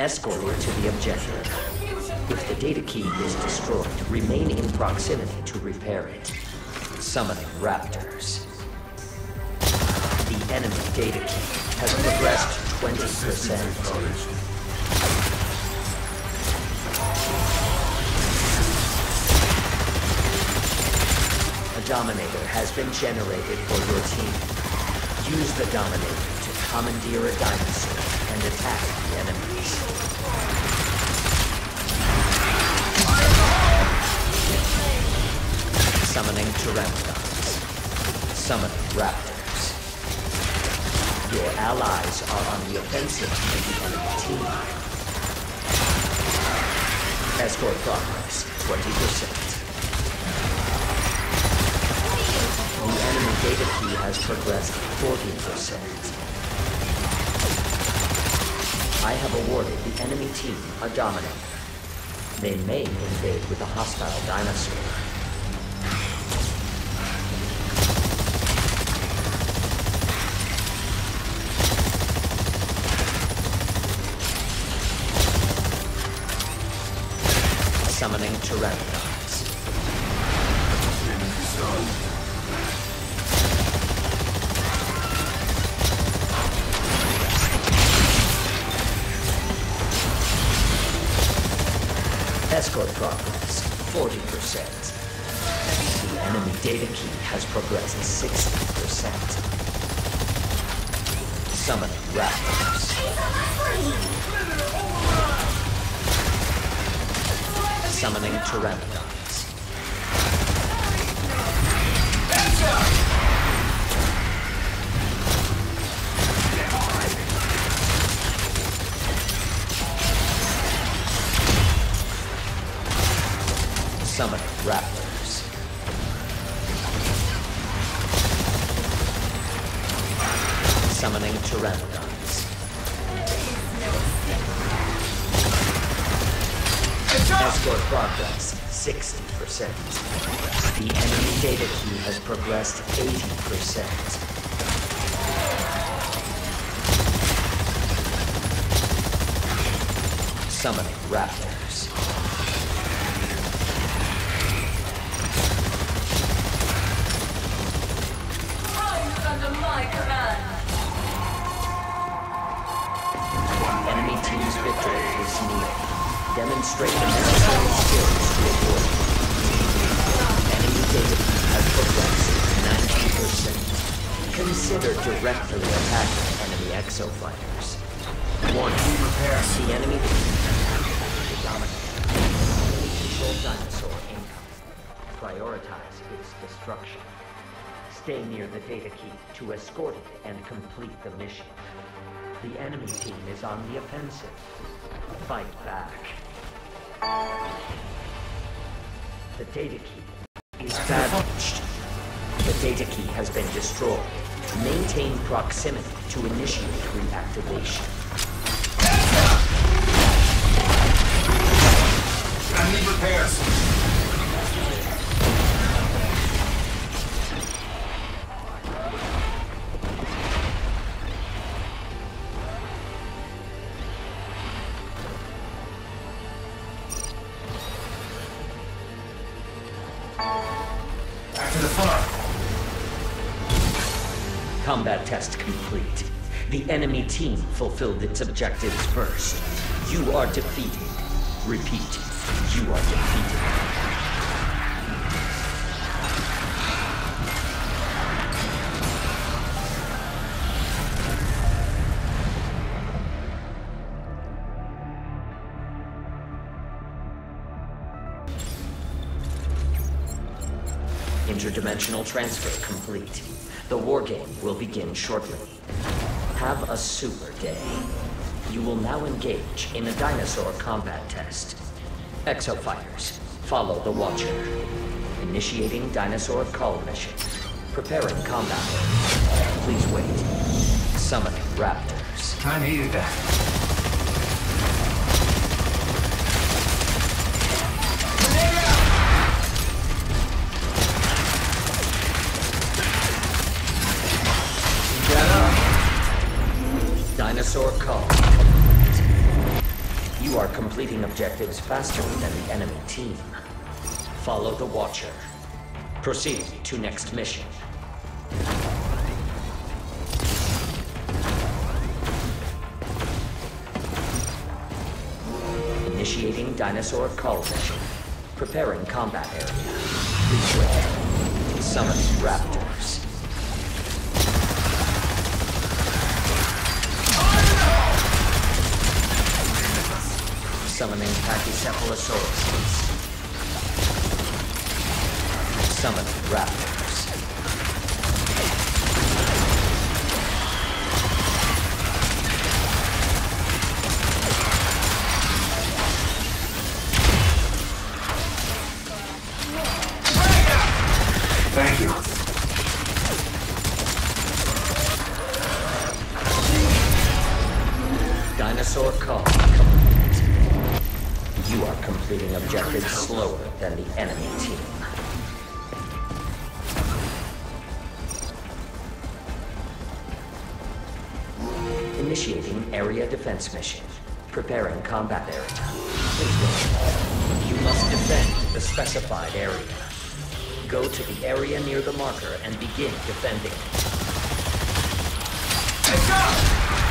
Escort it to the objective. If the data key is destroyed, remain in proximity to repair it. Summoning raptors. The enemy data key has progressed 20%. A Dominator has been generated for your team. Use the Dominator to commandeer a dinosaur and attack the enemies. Summoning Pteranodons. Summoning Raptors. Your allies are on the offensive with the enemy team. Escort progress, 20%. The enemy data key has progressed 40%. I have awarded the enemy team a Dominator. They may invade with a hostile dinosaur. Summoning Pteranodons. Escort progress, 40%. The enemy data key has progressed 60%. Summoning Raptors. Summoning Pteranodons. Summoning Raptors. Summoning Pteranodons. Escort progress, 60%. The enemy data key has progressed 80%. Summoning Raptors. Under my command. Enemy team's victory is near. Demonstrate the necessary skills to avoid it. Enemy data has progressed 90%. Consider directly attacking enemy exofighters. Warning, the enemy team has captured the Dominator. Enemy controlled dinosaur incoming. Prioritize its destruction. Stay near the data key to escort it and complete the mission. The enemy team is on the offensive. Fight back. The data key is damaged. The data key has been destroyed. Maintain proximity to initiate reactivation. I need repairs. Back to the farm. Combat test complete. The enemy team fulfilled its objectives first. You are defeated. Repeat, you are defeated. Interdimensional transfer complete. The war game will begin shortly. Have a super day. You will now engage in a dinosaur combat test. Exofighters, follow the Watcher. Initiating dinosaur call mission. Preparing combat. Please wait. Summoning raptors. I needed that. Dinosaur call complete. You are completing objectives faster than the enemy team. Follow the Watcher. Proceed to next mission. Initiating Dinosaur Cull mission. Preparing combat area. Please wait. Summoning Raptors. Summoning Pachycephalosauruses. Summoning Raptors. Thank you. Dinosaur Cull complete. You are completing objectives slower than the enemy team. Initiating area defense mission. Preparing combat area. Please wait. You must defend the specified area. Go to the area near the marker and begin defending. Let's go!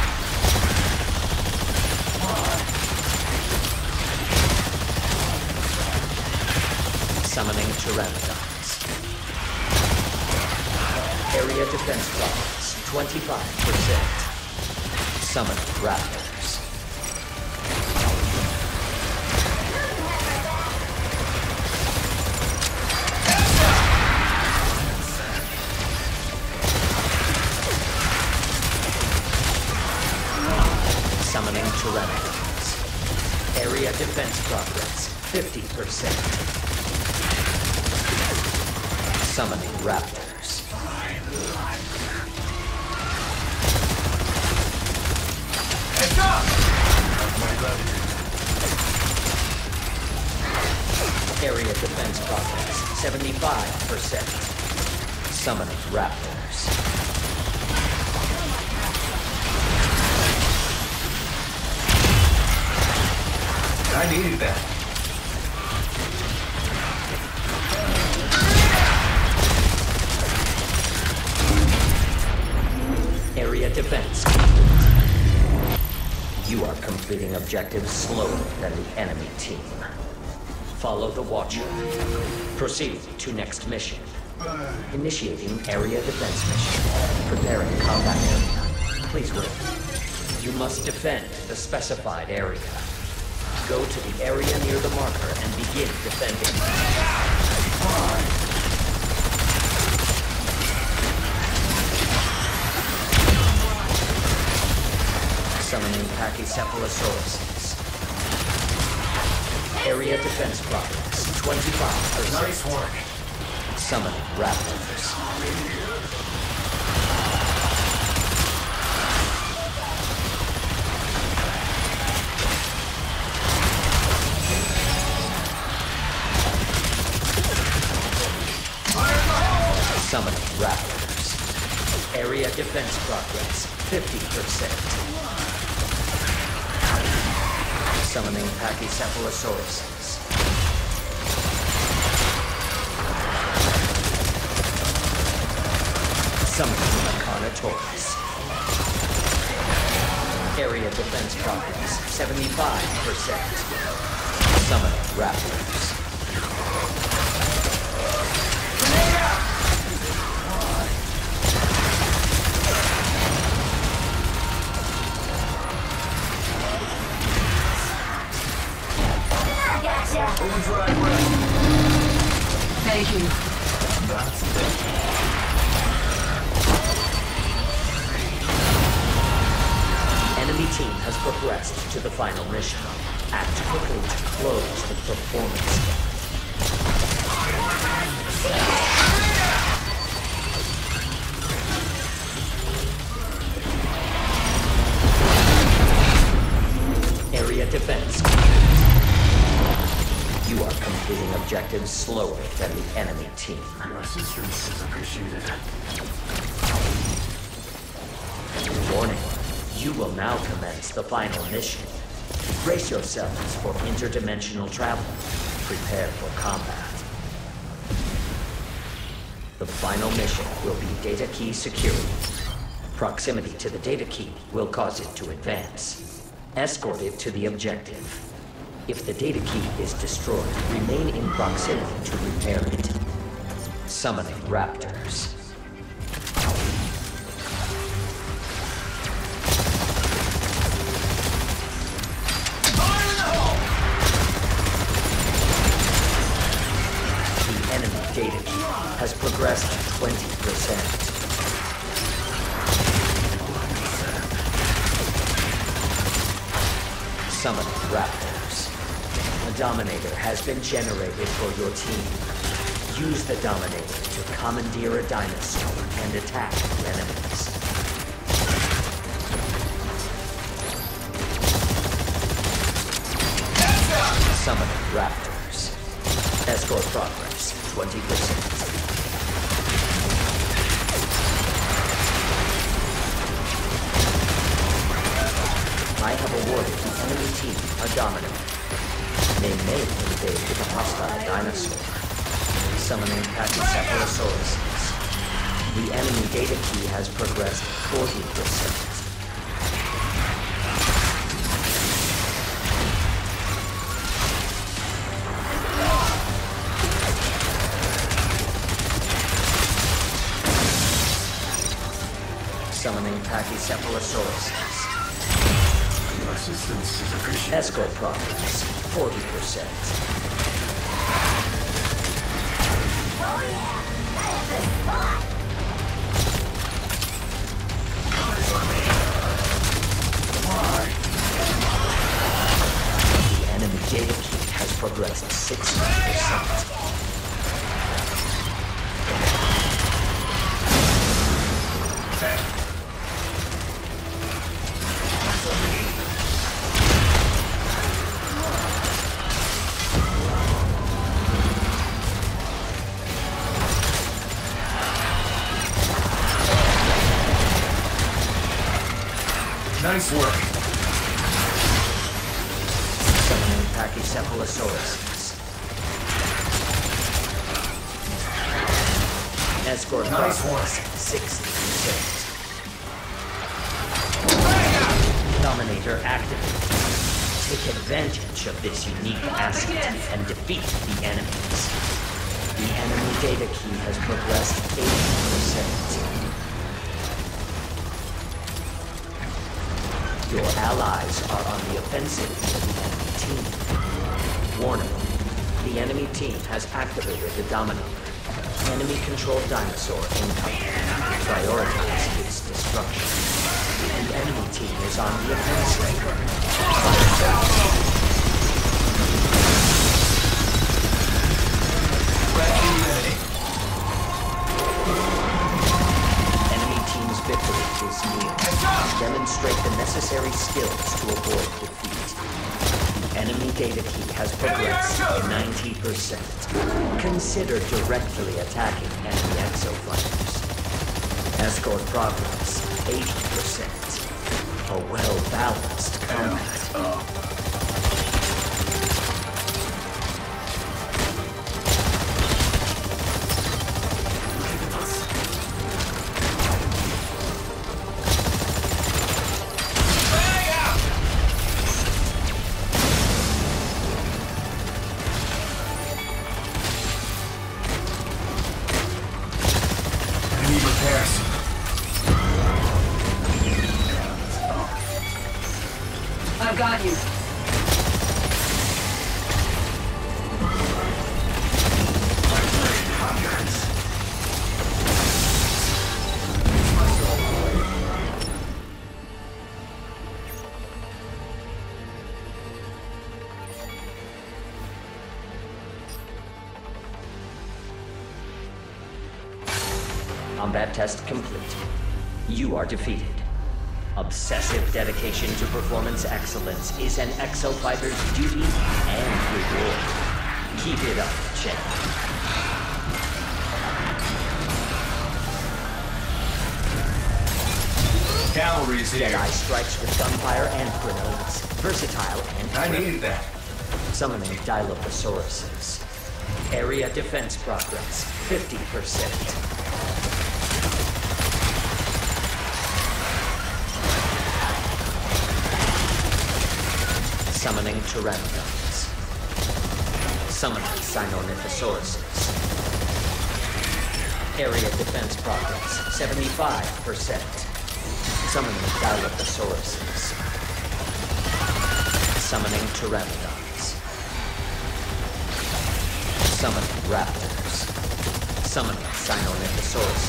Summoning Pteranodons. Area defense progress 25%. Summoning Raptors. Summoning Pteranodons. Area defense progress 50%. Summoning Raptors. Let's go! Area defense progress 75%. Summoning Raptors. I needed that. Area defense. You are completing objectives slower than the enemy team. Follow the Watcher. Proceed to next mission. Initiating area defense mission. Preparing combat area. Please wait. You must defend the specified area. Go to the area near the marker and begin defending. Summoning Pachycephalosauruses. Area defense progress 25%. Nice work. Summoning Raptors. Summoning Raptors. Area defense progress 50%. Summoning Pachycephalosauruses. Summoning Carnotaurus. Area defense progress 75%. Summoning Raptors. Thank you. Enemy team has progressed to the final mission. Act quickly to close the performance gap. Area defense. You are completing objectives slower than the enemy team. Your assistance is appreciated. Warning. You will now commence the final mission. Brace yourselves for interdimensional travel. Prepare for combat. The final mission will be data key security. Proximity to the data key will cause it to advance. Escort it to the objective. If the data key is destroyed, remain in proximity to repair it. Summoning raptors. The enemy data key has progressed 20%. Summoning raptors. A Dominator has been generated for your team. Use the Dominator to commandeer a dinosaur and attack the enemies. Summoning raptors. Escort progress 20%. I have awarded the enemy team a Dominator. They may invade with a hostile dinosaur. Summoning Pachycephalosauruses. The enemy data key has progressed 40%. Summoning Pachycephalosauruses. Assistance is appreciated. Escort progress 40%. The enemy data key has progressed 60%. Nice work. Summoning Pachycephalosauruses. Escort Nice progress 60%. Dominator activated. Take advantage of this unique asset and defeat the enemies. The enemy data key has progressed 80%. Your allies are on the offensive for the enemy team. Warning, the enemy team has activated the Dominator. Enemy-controlled dinosaur incoming. Prioritize its destruction. The enemy team is on the offensive. Enemy team's victory is near. Demonstrate the necessary skills to avoid defeat. The enemy data key has progressed 90%. Consider directly attacking enemy exofighters. Escort progress 80%. A well-balanced combat. I've got you. Combat test complete. You are defeated. Obsessive dedication to performance excellence is an exofighter's duty and reward. Keep it up, champ. Cavalry's here. Jedi strikes with gunfire and grenades. Versatile and I quick. needed that. Summoning Dilophosaurus. Area defense progress 50%. Summoning Pteranodons. Summoning Sinornithosauruses. Area defense progress 75%. Summoning Dilophosaurus. Summoning Pteranodons. Summoning Raptors. Summoning Sinornithosauruses.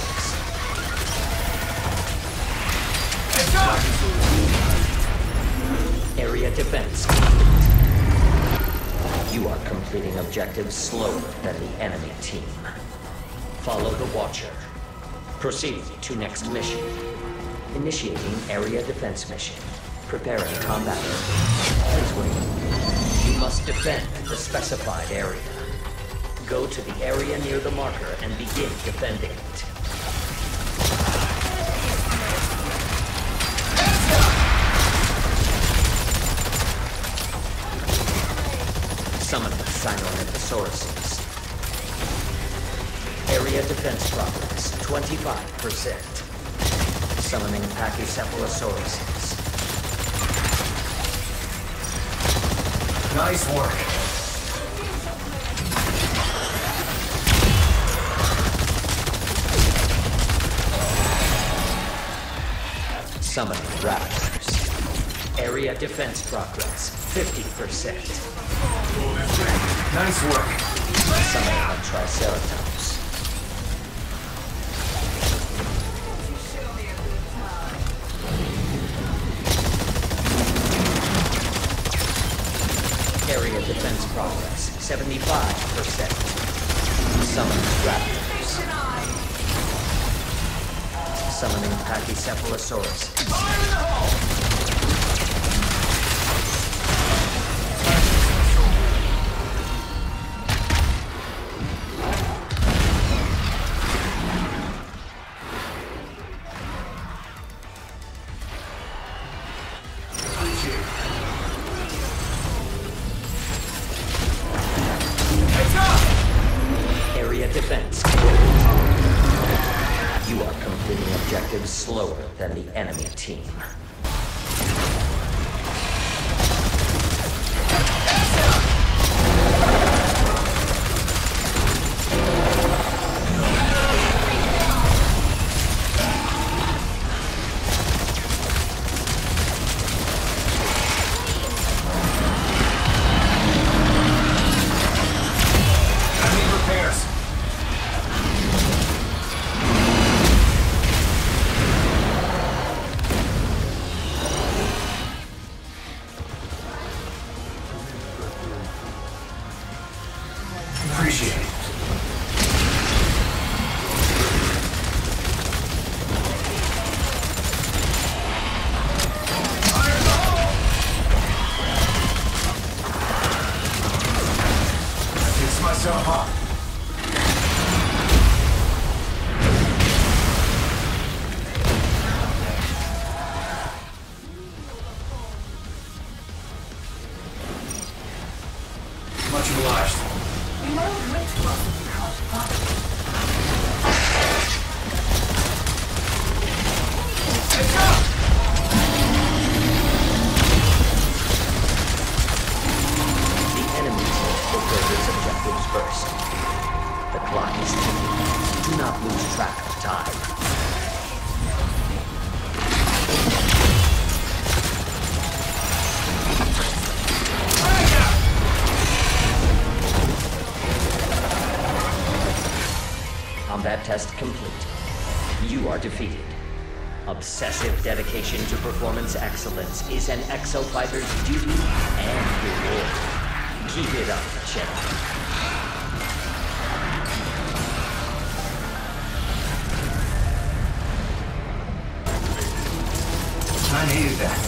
Area defense complete. You are completing objectives slower than the enemy team. Follow the Watcher. Proceed to next mission. Initiating area defense mission. Preparing combat. Please wait. You must defend the specified area. Go to the area near the marker and begin defending it. Summoning Sinornithosauruses. Area defense progress 25%. Summoning Pachycephalosauruses. Nice work. Summoning Raptors. Area defense progress 50%. Nice work. Summoning a Triceratops. Area defense progress 75%. Summoning Raptors. Summoning Pachycephalosaurus. Area defense. You are completing objectives slower than the enemy team. I need repairs. Appreciate it. Fix myself up. Much obliged. Let's go! The enemy team will build its objectives first. The clock is ticking. Do not lose track of time. Combat test complete. You are defeated. Obsessive dedication to performance excellence is an exofighter's duty and reward. Keep it up, Jedi. I needed that.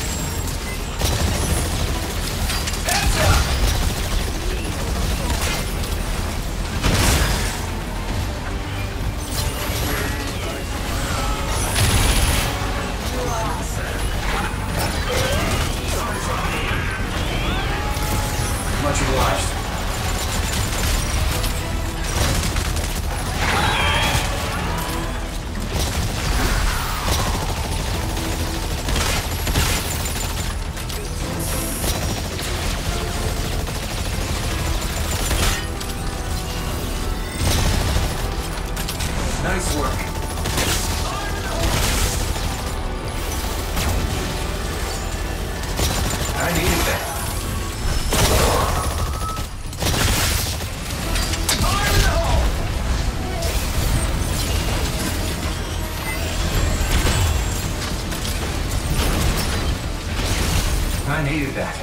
I needed that.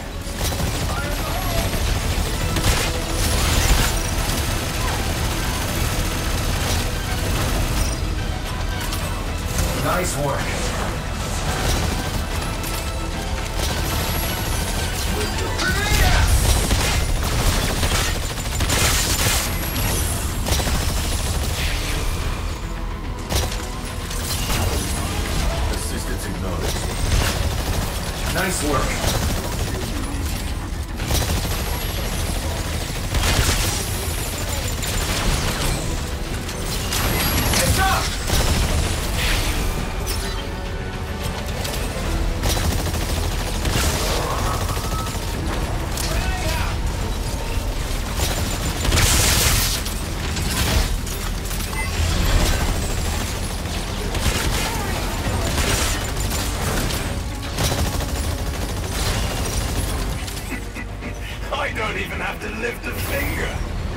Nice work. Assistance acknowledged. Nice work. It's up! I don't even have to lift a finger.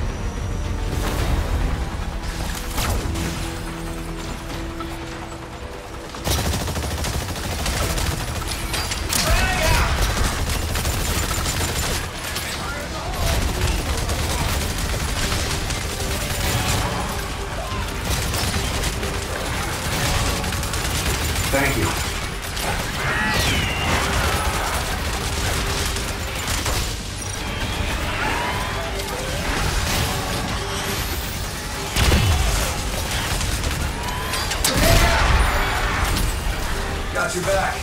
Thank you. Got your back.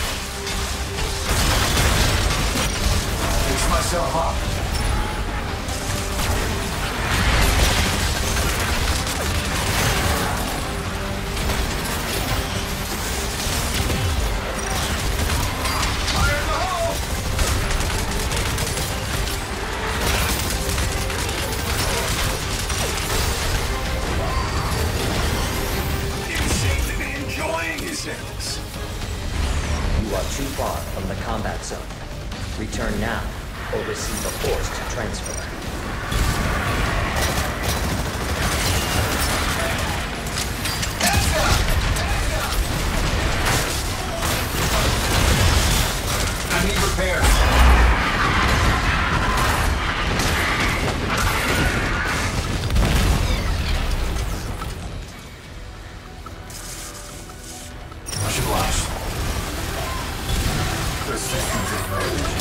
Fix myself up. Fire in the hole! You seem to be enjoying yourselves. You are too far from the combat zone. Return now or receive a forced transfer. I need repairs. Much obliged. Persistence acknowledged.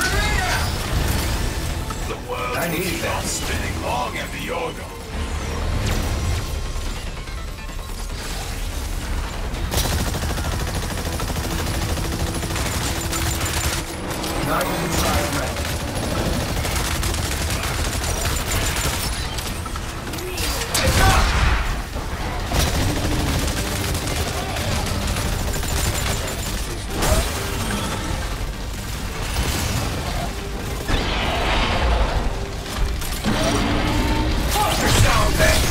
The world I needed was that. not spinning long after you're gone. Not even trying, right? It's up! Watch yourself, then!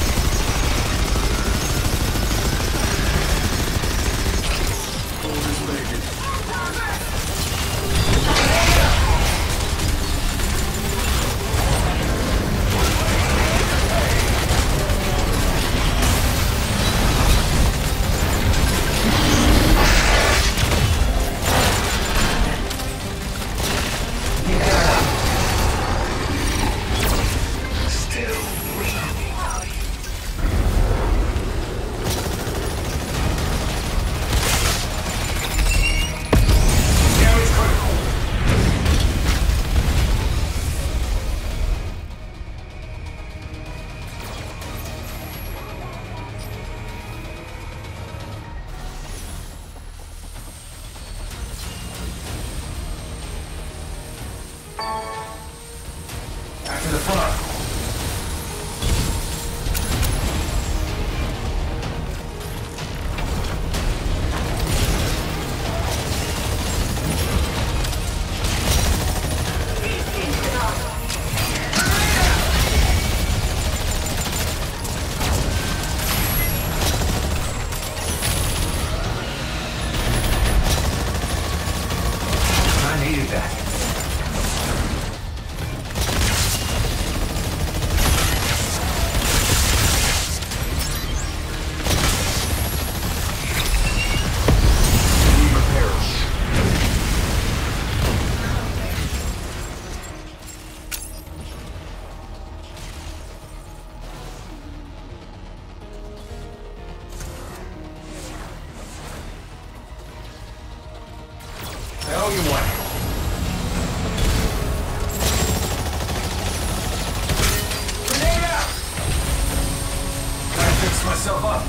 Still breathing. Damage critical. After the front. I needed that. Need repairs. owe you one. Grenade out! Gotta fix myself up.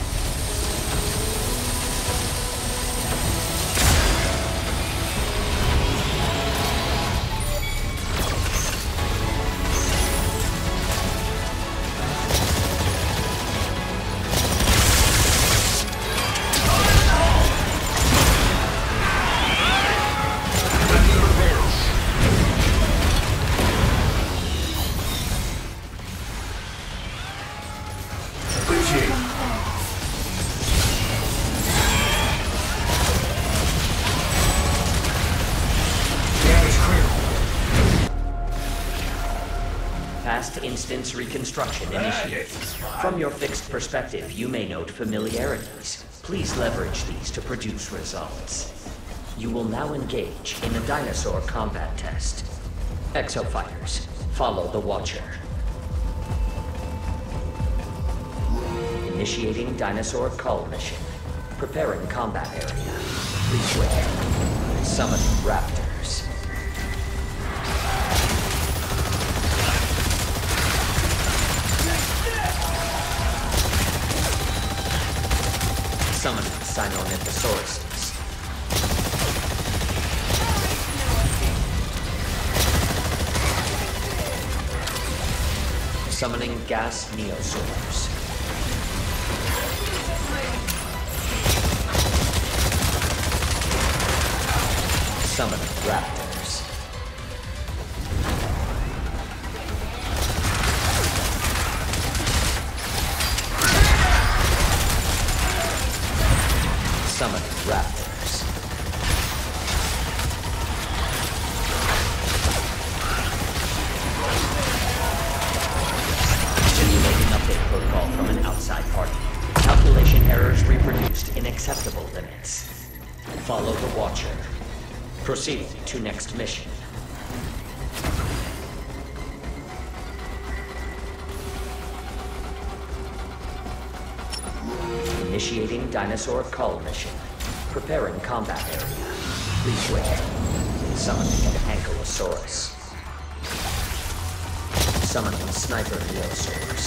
Past instance reconstruction initiated. From your fixed perspective, you may note familiarities. Please leverage these to produce results. You will now engage in a dinosaur combat test. Exofighters, follow the Watcher. Initiating dinosaur cull mission. Preparing combat area. Please wait. Summoning raptors. Summoning Sinonythosauruses. Summoning gas neosaurs. Summoning raptors. Summoning raptors. Simulating update protocol from an outside party. Calculation errors reproduced in acceptable limits. Follow the Watcher. Proceed to next mission. Initiating dinosaur cull mission. Preparing combat area. Please wait. Summoning an Ankylosaurus. Summoning sniper neosaurs.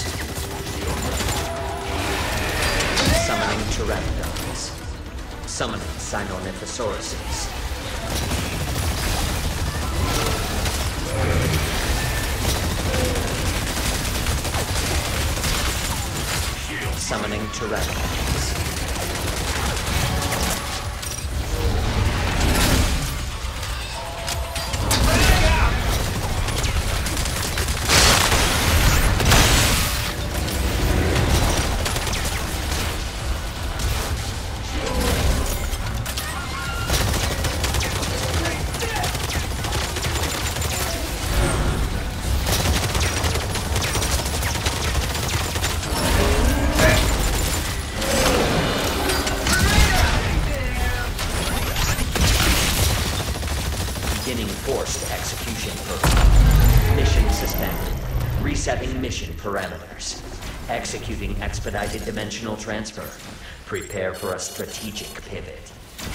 Summoning pteranodons. Summoning Sinonythosauruses. Summoning pteranodons. Beginning forced execution protocol. Mission suspended. Resetting mission parameters. Executing expedited dimensional transfer. Prepare for a strategic pivot.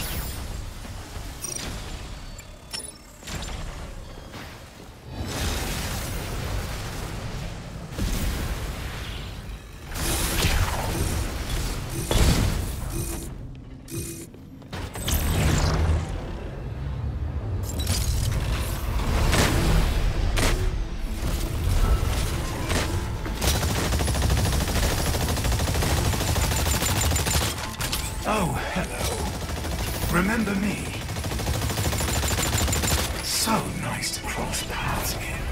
Oh, hello. Remember me? So nice to cross paths again.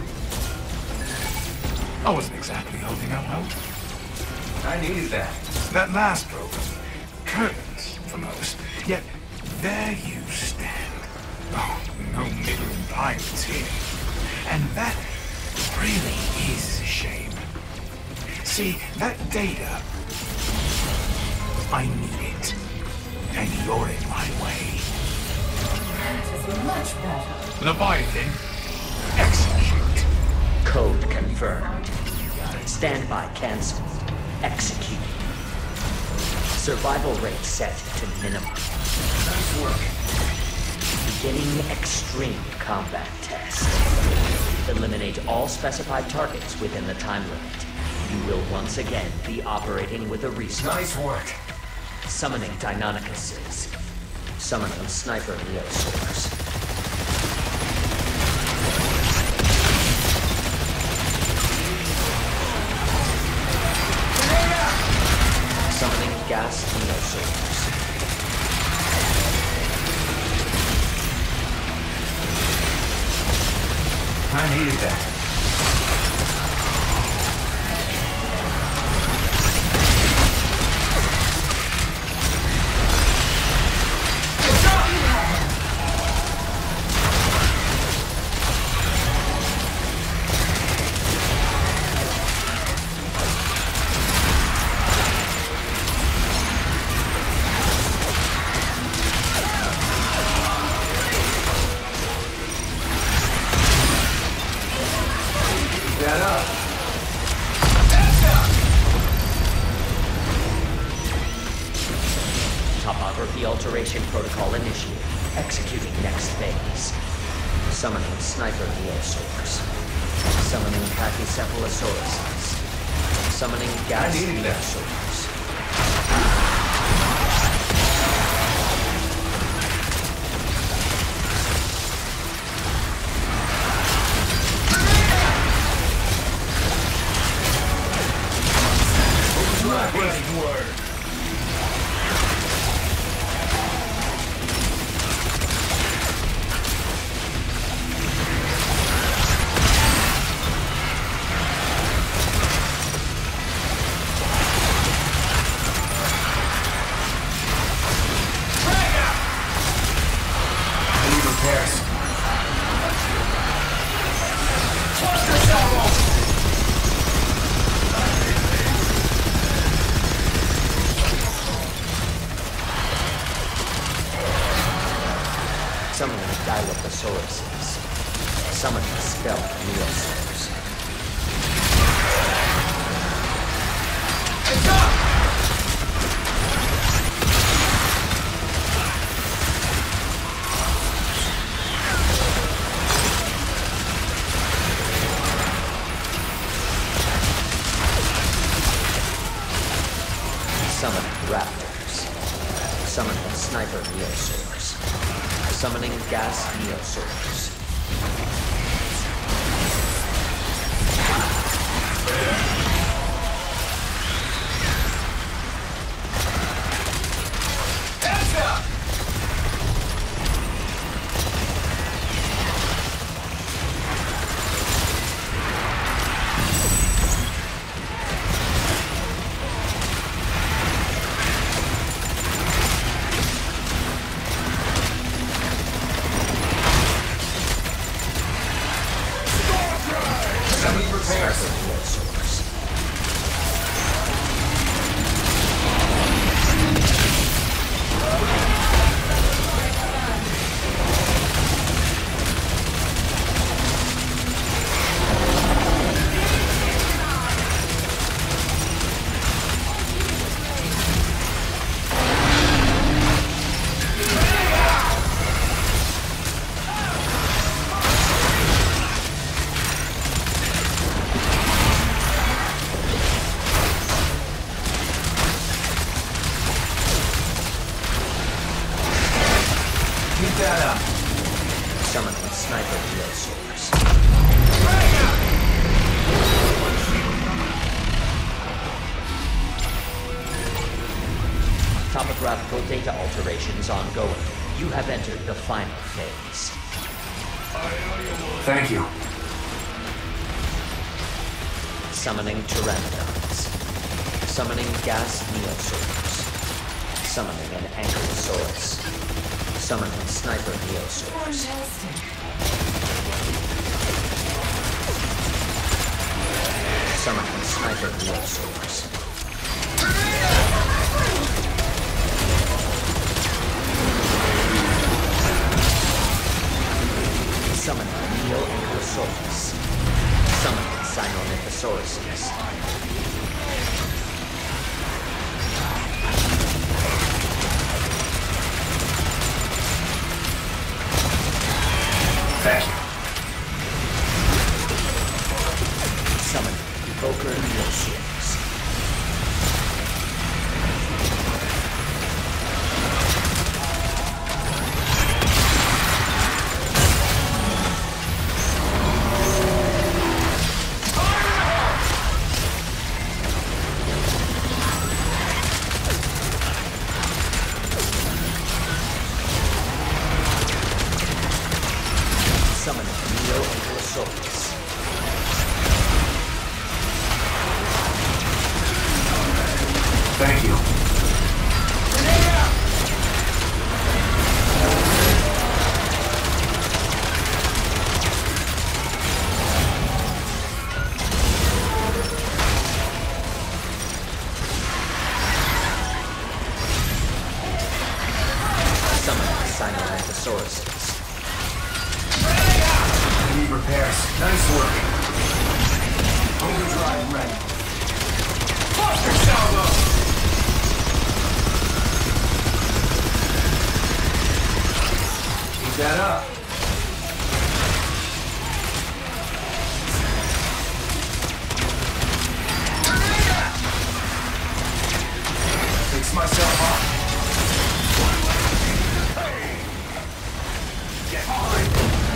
I wasn't exactly holding out hope. I needed that. That last program, curtains for most, yet there you stand. Oh, no middling pilots here. And that really is a shame. See, that data, I need it. And you're in my way. That is much better. Leviathan, execute. Code confirmed. Standby cancelled. Execute. Survival rate set to minimum. Nice work. Beginning extreme combat test. Eliminate all specified targets within the time limit. You will once again be operating with a respawn. Nice work. Summoning Deinonychuses. Summoning Sniper Neosaurs. Summoning Gas Neosaurs. I needed that. Topography alteration protocol initiated. Executing next phase. Summoning Sniper Neosaurs. Summoning Pachycephalosauruses. Summoning Gas I needed that. Neosaurs. Great work. Summoning Dilophosaurus. Summoning Stealth Neosaurs. Summoning Raptors. Summoning Sniper Neosaurs. Summoning Gas Neosaurs. Summoning Sniper Neosaurs. Topographical data alterations ongoing. You have entered the final phase. Thank you. Summoning Pteranodons. Summoning Gas Neosaurs. Summoning an Ankylosaurus. Summoning Sniper Neosaurs. Fantastic. Summoning Sniper Neosaurs. Summoning Neo-Ankylosaurus. Summoning Sinornithosauruses. Thank you. Summon Evoker Neoswarms. Summon Neo Ankylosaurus. Thank you. Summon Sinoranthosaurus. I need repairs. Nice work. Overdrive ready. Buster salvo! Keep that up. Fix myself up. Get behind.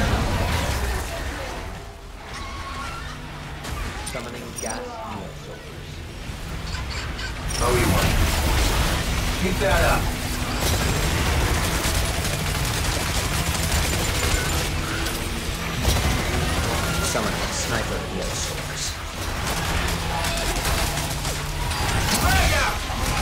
Summoning Gas Neosaurus. Oh, you want. Keep that up. Summoning Sniper Neosaurus. Frag out!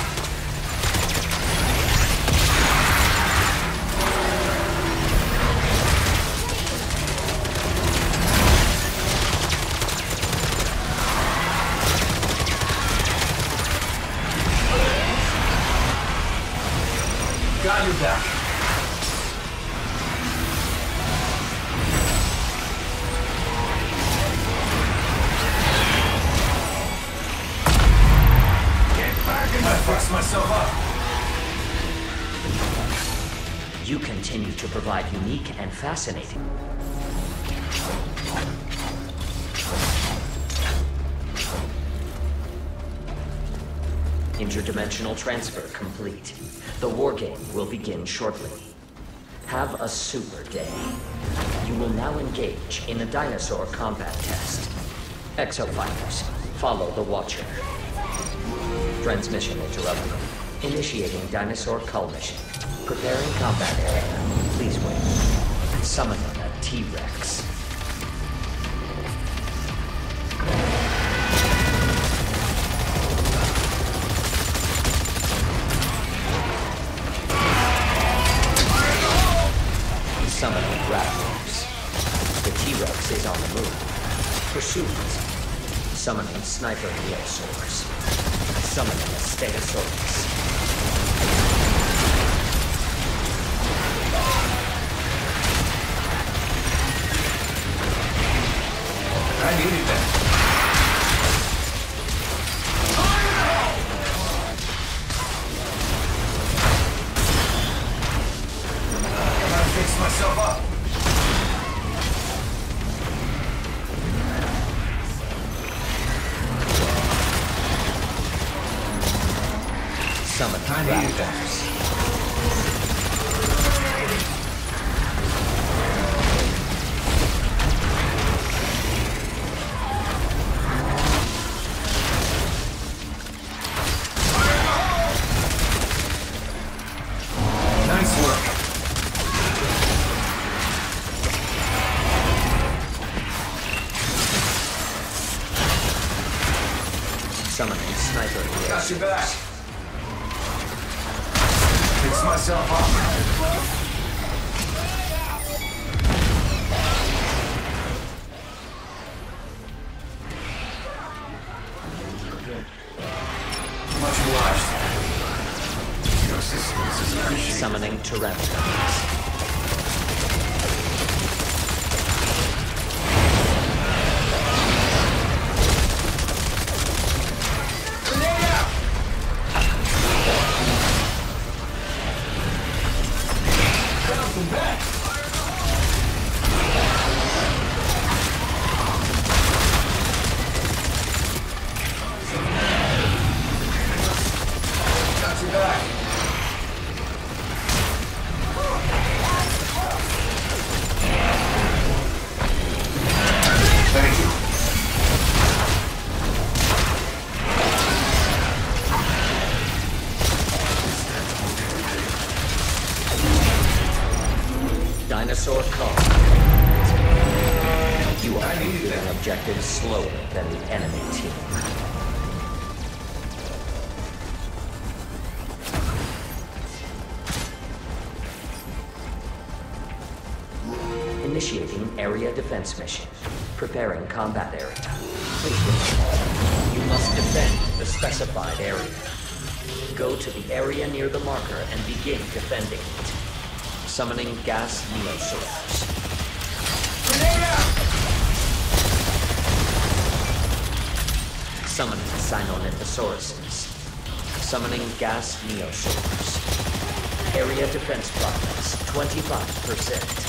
Got your back. Get back in. I fixed myself up. You continue to provide unique and fascinating. Interdimensional transfer complete. The war game will begin shortly. Have a super day. You will now engage in a dinosaur combat test. Exofighters, follow the Watcher. Transmission interrupted. Initiating dinosaur cull mission. Preparing combat area. Please wait. Summon a T-Rex. Summoning Raptors. The T-Rex is on the move. Pursuit. Summoning Sniper Neosaurus. Summoning a Stegosaurus. I needed that. Gotta fix myself up. Summoning I needed Raptors. Nice work. Summoning Sniper Got your Neosaurus. back. Fix myself up. Much obliged. Your assistance is appreciated. Summoning Tyrannosaurus. Grenade out! Bouncing back. Dinosaur calm. You are completing objectives slower than the enemy team. Initiating area defense mission. Preparing combat area. Please wait. You must defend the specified area. Go to the area near the marker and begin defending it. Summoning gas neosaurs. Summoning Sinornithosauruses. Summoning gas neosaurs. Area defense progress 25%.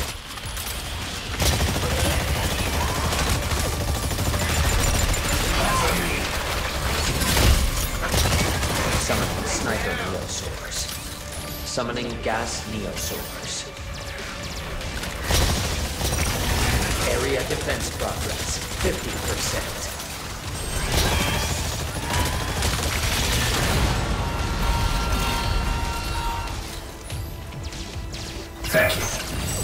Summoning Sniper Neosaurs. Summoning Gas Neosaurs. Area defense progress 50%. Thank you.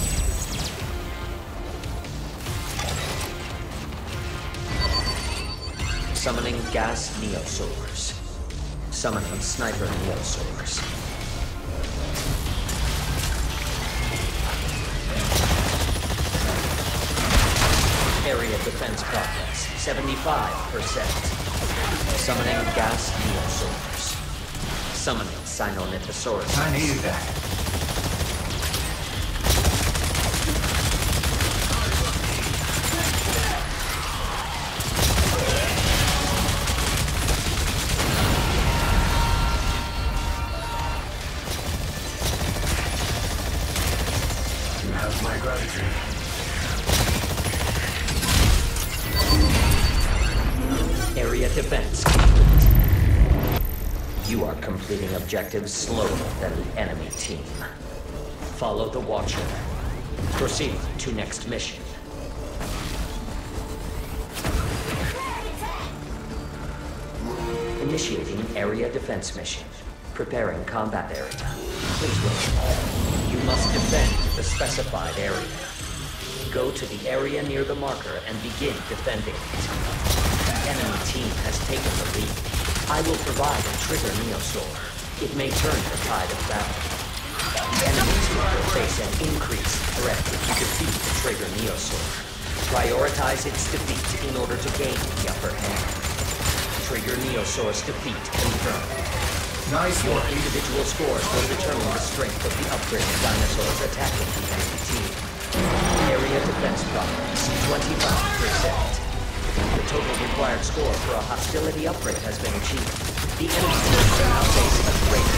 Summoning Gas Neosaurs. Summoning Sniper Neosaurs. Area defense progress 75%. Summoning Gas Neosaurs. Summoning Sinornithosauruses. I needed that. Area defense complete. You are completing objectives slower than the enemy team. Follow the Watcher. Proceed to next mission. Initiating area defense mission. Preparing combat area. Please wait. You must defend the specified area. Go to the area near the marker and begin defending it. The enemy team has taken the lead. I will provide a trigger Neosaur. It may turn the tide of battle. The enemy team will face an increased threat if you defeat the trigger Neosaur. Prioritize its defeat in order to gain the upper hand. Trigger Neosaur's defeat confirmed. Nice Your work. individual scores will determine the strength of the upgraded dinosaurs attacking the enemy team. Area defense progress 25%. The total required score for a hostility upgrade has been achieved. The enemy team will now face a greater.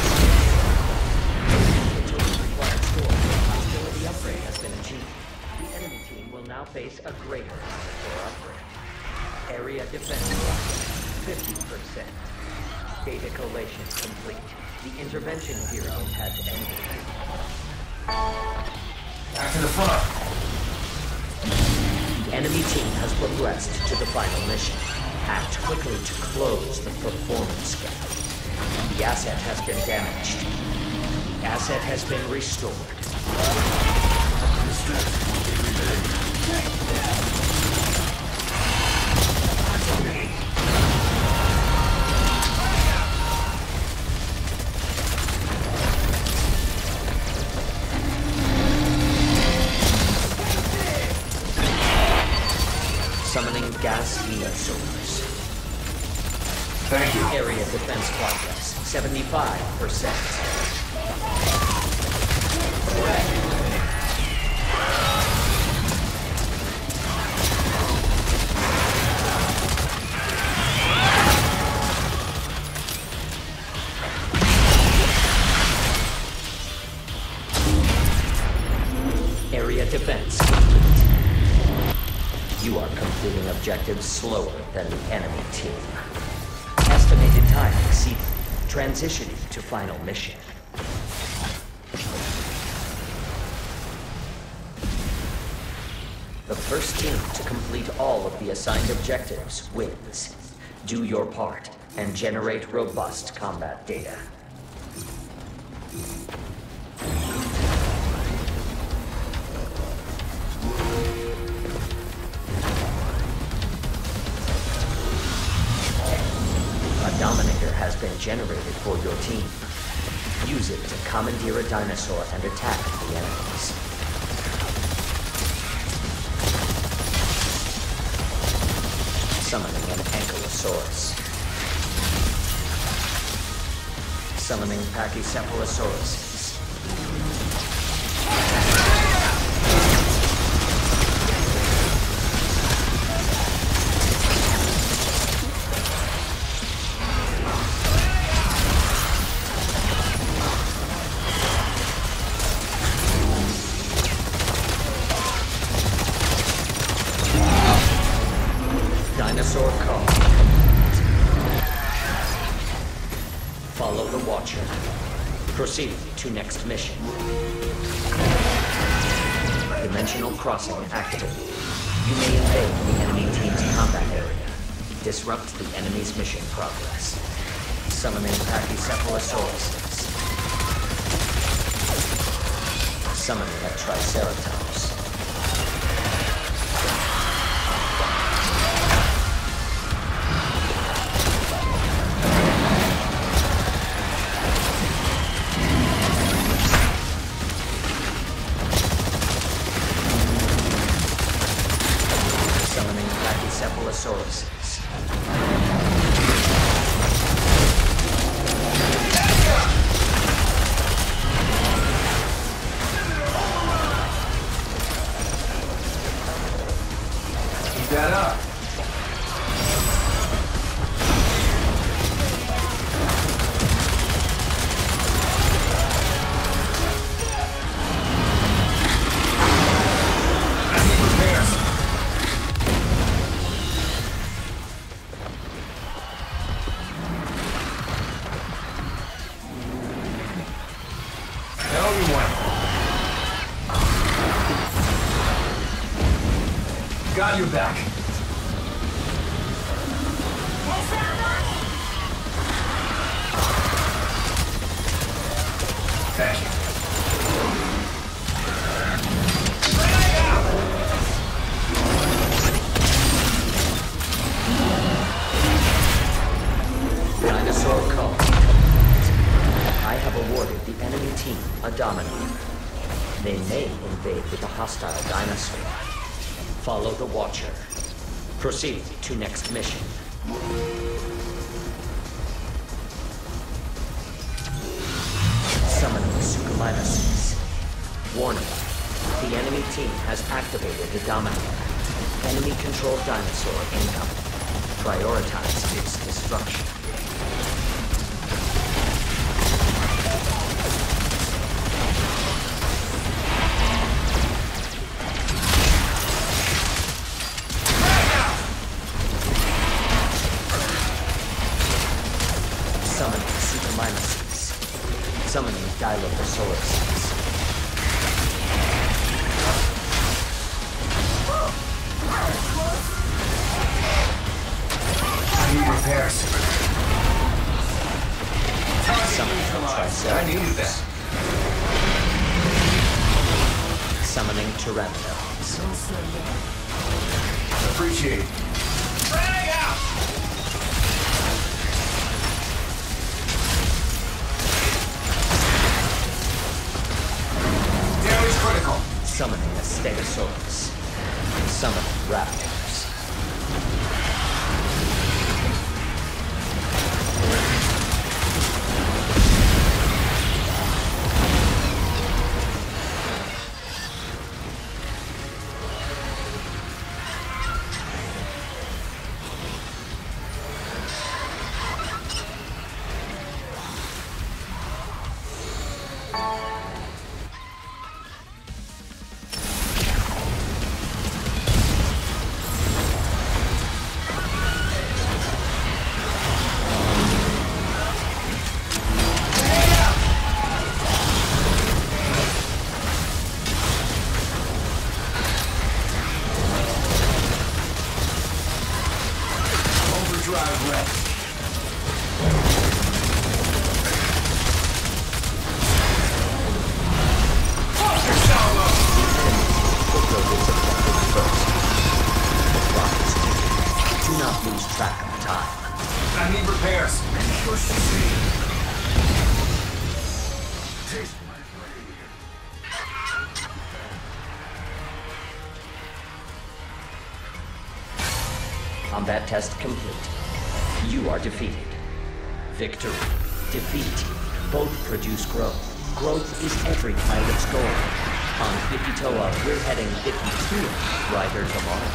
The total required score for a hostility upgrade has been achieved. The enemy team will now face a greater dinosaur upgrade. Area defense progress 50%. Data collation complete. The intervention period has ended. Back to the front. The enemy team has progressed to the final mission. Act quickly to close the performance gap. The asset has been damaged. The asset has been restored. Summoning Gas Neosaurs. Thank you. Area defense progress 75%. Area defense complete. You are completing objectives slower than the enemy team. Estimated time exceeded. Transitioning to final mission. The first team to complete all of the assigned objectives wins. Do your part and generate robust combat data. generated for your team. Use it to commandeer a dinosaur and attack the enemies. Summoning an Ankylosaurus. Summoning Pachycephalosaurus. Dinosaur call. Follow the Watcher. Proceed to next mission. Dimensional crossing activated. You may invade the enemy team's combat area. Disrupt the enemy's mission progress. Summoning Pachycephalosaurus. Summoning a Triceratops. Cephalosaurus. Keep that up. Got your back. Thank you. Dinosaur call. I have awarded the enemy team a Dominator. They may invade with a hostile dinosaur. Follow the Watcher. Proceed to next mission. Summoning Suchomimus. Warning. The enemy team has activated the Dominator. Enemy-controlled dinosaur incoming. Prioritize its destruction. Summoning Suchomimus. Summoning Dilophosaurus. I need repairs. Summoning Triceratops. I needed that. Summoning Pteranodons. Appreciate it. Damage critical. Summoning a Stegosaurus. Summoning Raptors. Do not lose track of time. I need repairs. Push the sea. Taste my blade. Combat test complete. You are defeated. Victory, defeat, both produce growth. Growth is every pilot's goal. On Bipitoa, we're heading 52 brighter tomorrow.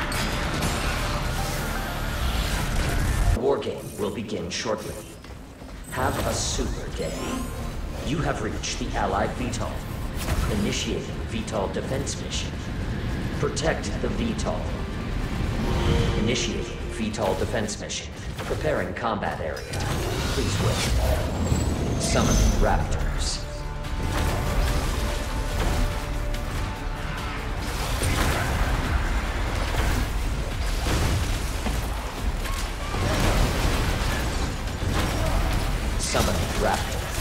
War game will begin shortly. Have a super day. You have reached the Allied VTOL. Initiating VTOL defense mission. Protect the VTOL. Initiating VTOL defense mission. Preparing combat area. Please wait. Summon Raptors. Summoning Raptors.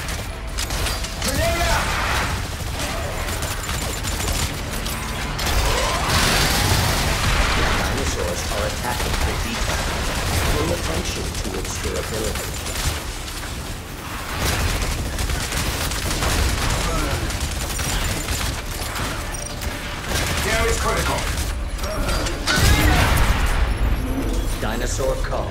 Dinosaurs are attacking the VTOL. Pay attention to its durability. Damage critical. Dinosaur call.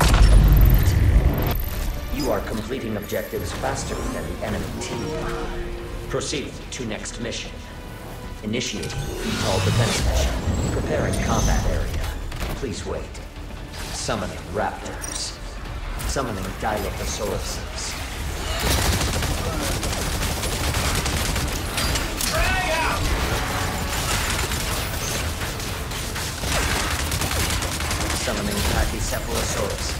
You are completing objectives faster than the enemy team. Proceed to next mission. Initiating VTOL defense mission. Preparing combat area. Please wait. Summoning Raptors. Summoning Dilophosauruses. Summoning Pachycephalosauruses.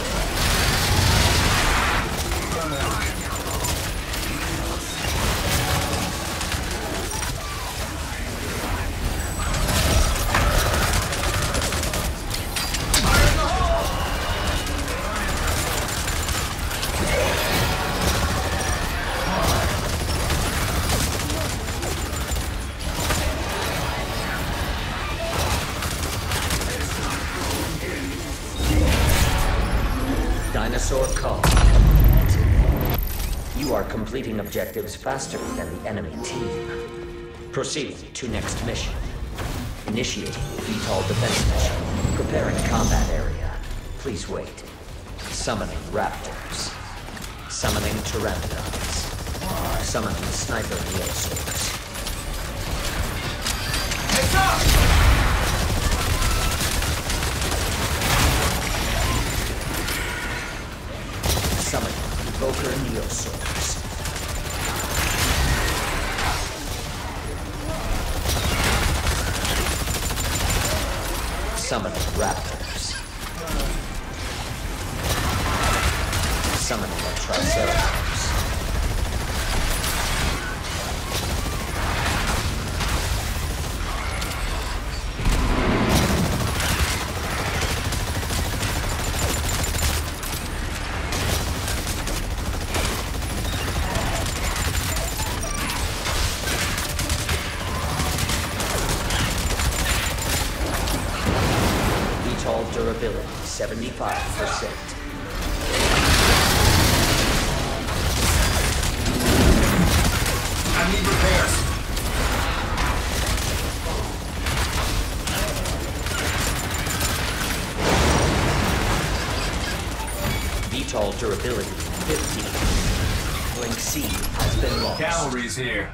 Dinosaur call. You are completing objectives faster than the enemy team. Proceed to next mission. Initiating VTOL defense mission. Preparing combat area. Please wait. Summoning Raptors. Summoning Pteranodons. Summoning Sniper Neosaurs. Heads up! Summoning Evoker Neosaurs. Summoning Raptors. Summoning a Triceratops. VTOL durability 75%. I need repairs. VTOL durability 50. Link C has been lost. Cavalry's here.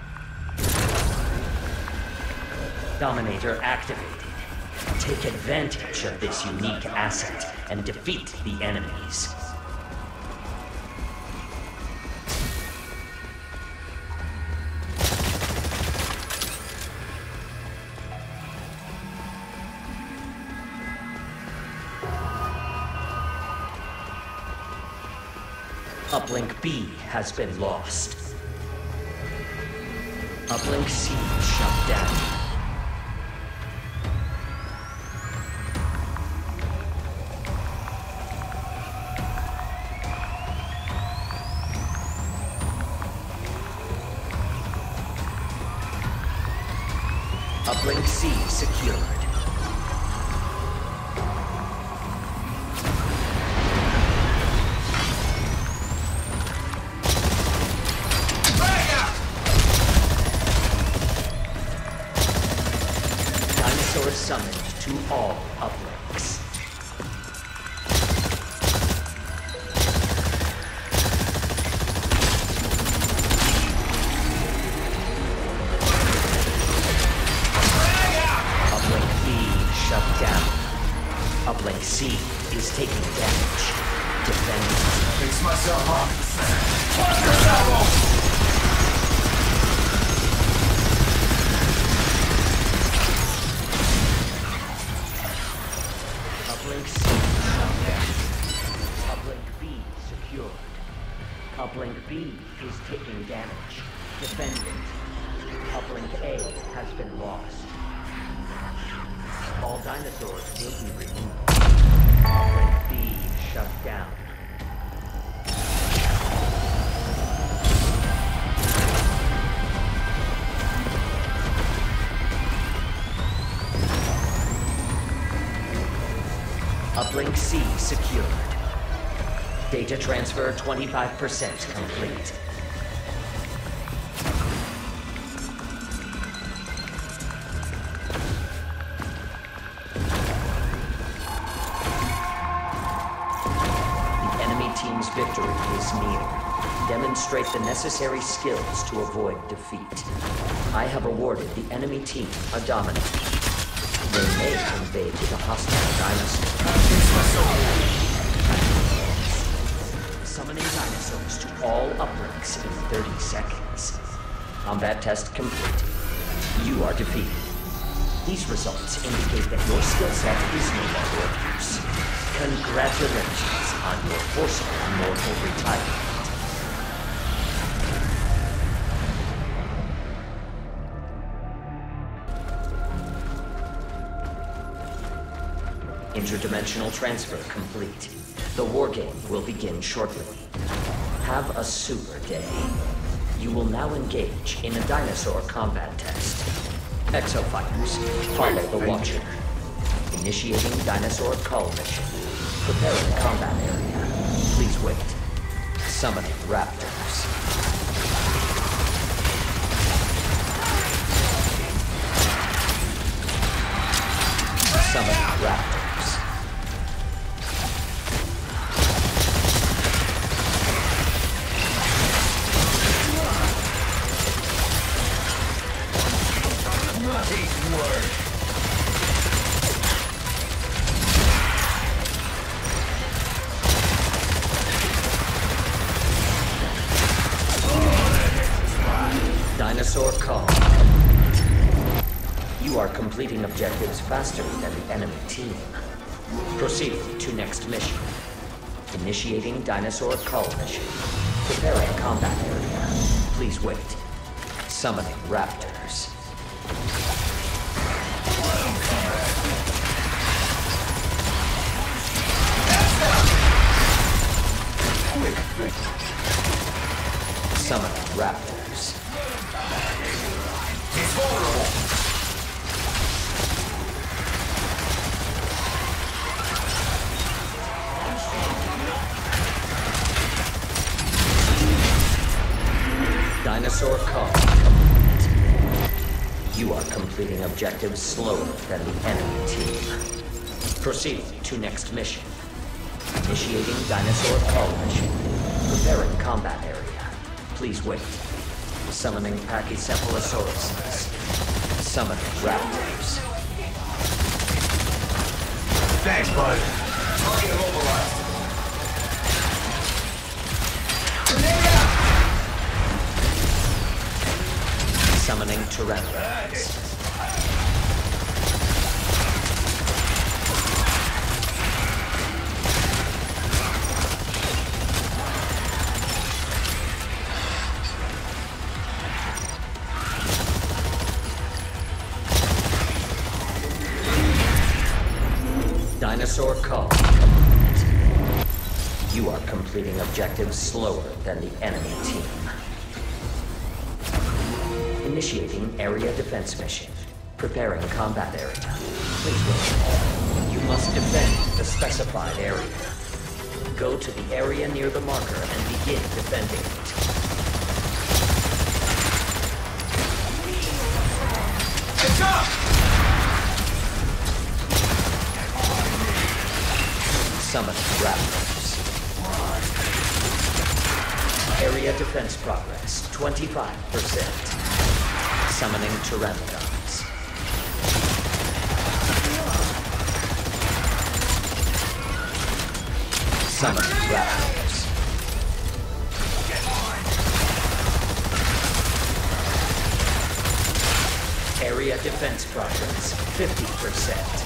Dominator activated. Take advantage of this unique asset and defeat the enemies. Uplink B has been lost. Uplink C shut down. Uplink C secured. dinosaur summoned to all uplinks. Uplink B shut down. Uplink C is taking damage. Defend it. Fix myself up. Watch yourself! Uplink C shut down. Uplink B secured. Uplink B is taking damage. Defend it. Uplink A has been lost. All dinosaurs will be removed. Uplink B shut down. Uplink C secured. Data transfer 25% complete. The enemy team's victory is near. Demonstrate the necessary skills to avoid defeat. I have awarded the enemy team a dominant. They may invade the hostile dinosaur. Summoning dinosaurs to all uplinks in 30 seconds. Combat test complete. You are defeated. These results indicate that your skill set is no longer of use. Congratulations on your forcible mortal retirement. Interdimensional transfer complete. The war game will begin shortly. Have a super day. You will now engage in a dinosaur combat test. Exofighters, follow the Watcher. Initiating dinosaur cull mission. Preparing combat area. Please wait. Summoning raptors. Summoning raptors. Dinosaur call. You are completing objectives faster than the enemy team. Proceed to next mission. Initiating dinosaur cull mission. Preparing combat area. Please wait. Summoning raptors. Summoning raptors. He's vulnerable. Dinosaur call. You are completing objectives slower than the enemy team. Proceed to next mission. Initiating dinosaur call mission. Preparing combat area. Please wait. Summoning Pachycephalosauruses. Summoning raptors. Thanks, bud. Target immobilized. Summoning Tyrannosaurs. Dinosaur call. You are completing objectives slower than the enemy team. Initiating area defense mission. Preparing combat area. Please wait. You must defend the specified area. Go to the area near the marker and begin defending it. It's up! Summoning Raptors. Area defense progress, 25%. Summoning Pteranodons. Summoning Raptors. Area defense progress, 50%.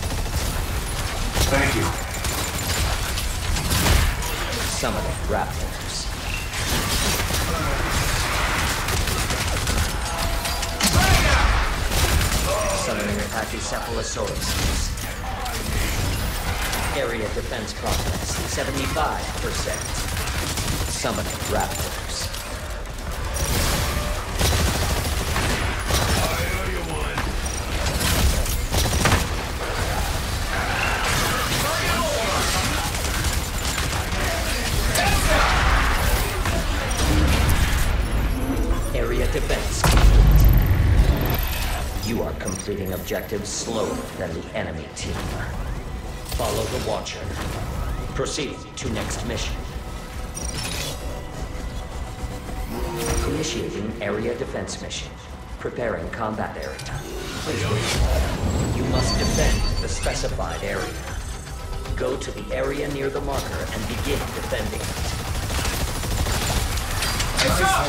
Thank you. Summoning Raptors. Summoning Pachycephalosauruses. Area defense progress, 75%. Summoning Raptors. Area defense complete. You are completing objectives slower than the enemy team. Follow the Watcher. Proceed to next mission. Initiating area defense mission. Preparing combat area. Please wait. You must defend the specified area. Go to the area near the marker and begin defending it. Let's go!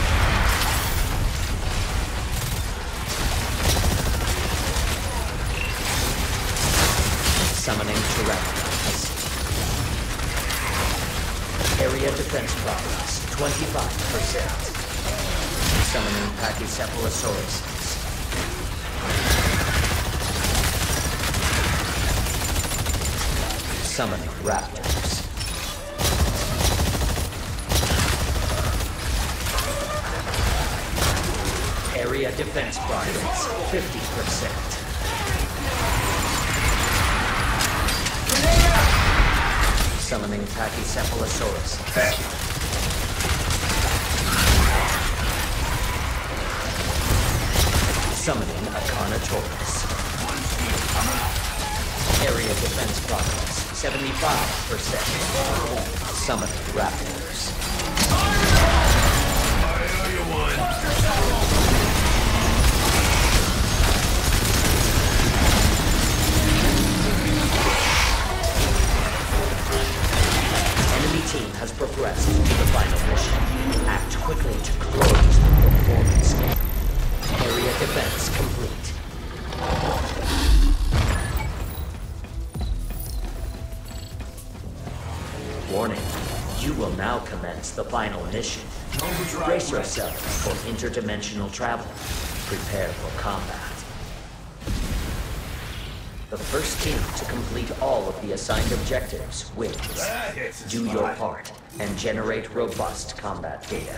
Summoning Pteranodons. Area defense progress, 25%. Summoning Pachycephalosauruses. Summoning Raptors. Area defense progress, 50%. Summoning Pachycephalosaurus. Thank you. Summoning Acarnotaurus. Area defense progress, 75%. Summoning Raptors. Team has progressed to the final mission. Act quickly to close the performance gap. Area defense complete. Warning. You will now commence the final mission. Brace yourselves for interdimensional travel. Prepare for combat. The first team to complete all of the assigned objectives wins. Do your part and generate robust combat data.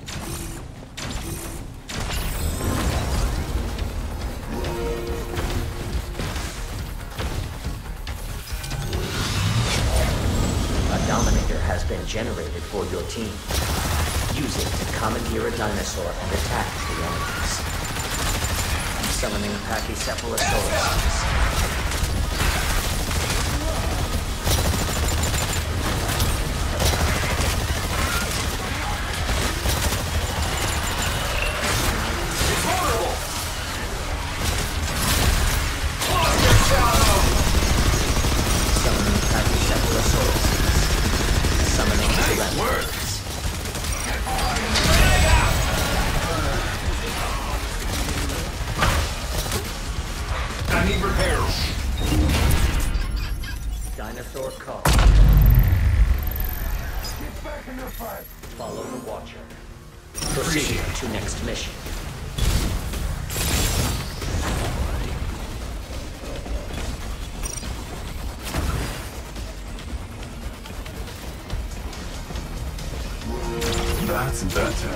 A Dominator has been generated for your team. Use it to commandeer a dinosaur and attack the enemies. Summoning Pachycephalosaurus. Dinosaur call. Get back in the fight. Follow the Watcher. Proceed to next mission. That's better.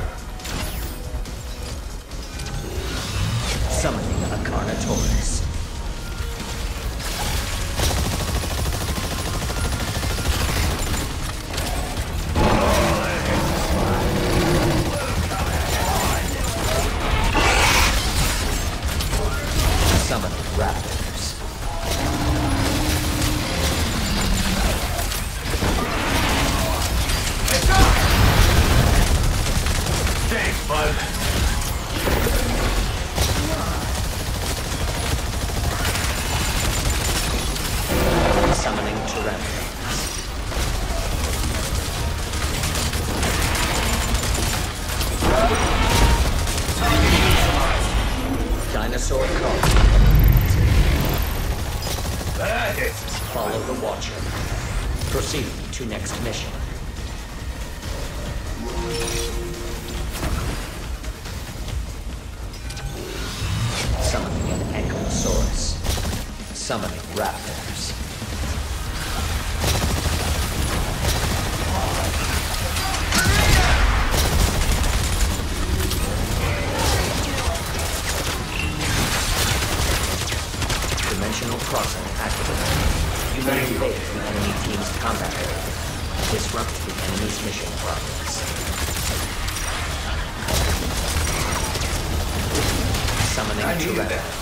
Summoning Acarnotaurus. Summoning Raptors. Follow the Watcher. Proceed to next mission. Summoning an Ankylosaurus. Summoning raptors. Dimensional crossing activated. You may invade the enemy team's combat area. Disrupt the enemy's mission progress. Summoning Tyrannosaurus.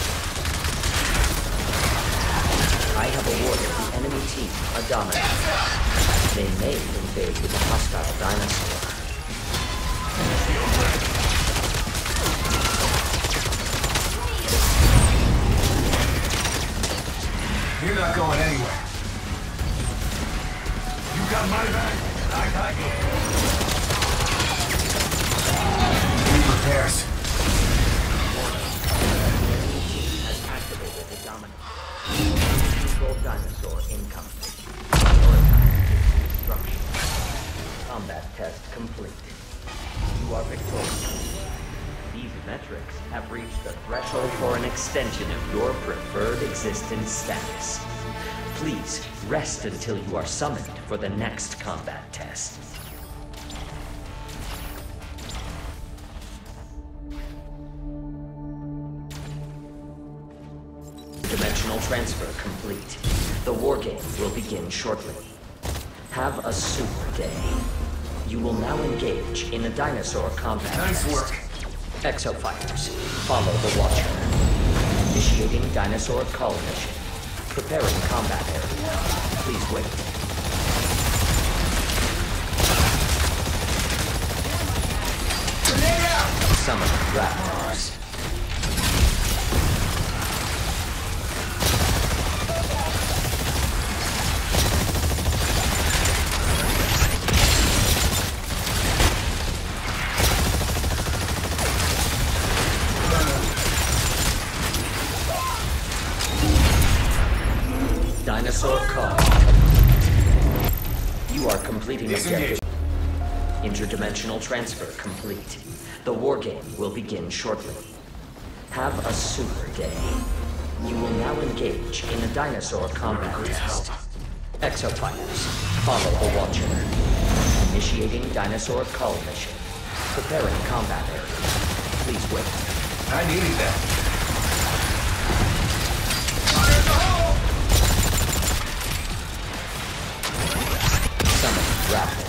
I have awarded the enemy team a dominance. They may invade with a hostile dinosaur. You're not going anywhere. You got my back, I got you. Need repairs. Has activated the dominance. Control dinosaur incoming. Prioritize destruction. Combat test complete. You are victorious. These metrics have reached the threshold for an extension of your preferred existence status. Please rest until you are summoned for the next combat test. Dimensional transfer complete. The war game will begin shortly. Have a super day. You will now engage in a dinosaur combat Nice test. work. Exofighters, follow the Watcher. Initiating dinosaur call mission. Preparing combat area. Please wait. Summon raptors. Dinosaur call. You are completing objective. Interdimensional transfer complete. The war game will begin shortly. Have a super day. You will now engage in a dinosaur combat test. Exofighters, follow the Watcher. Initiating dinosaur call mission. Preparing combat area. Please wait. I needed that. Summon raptors.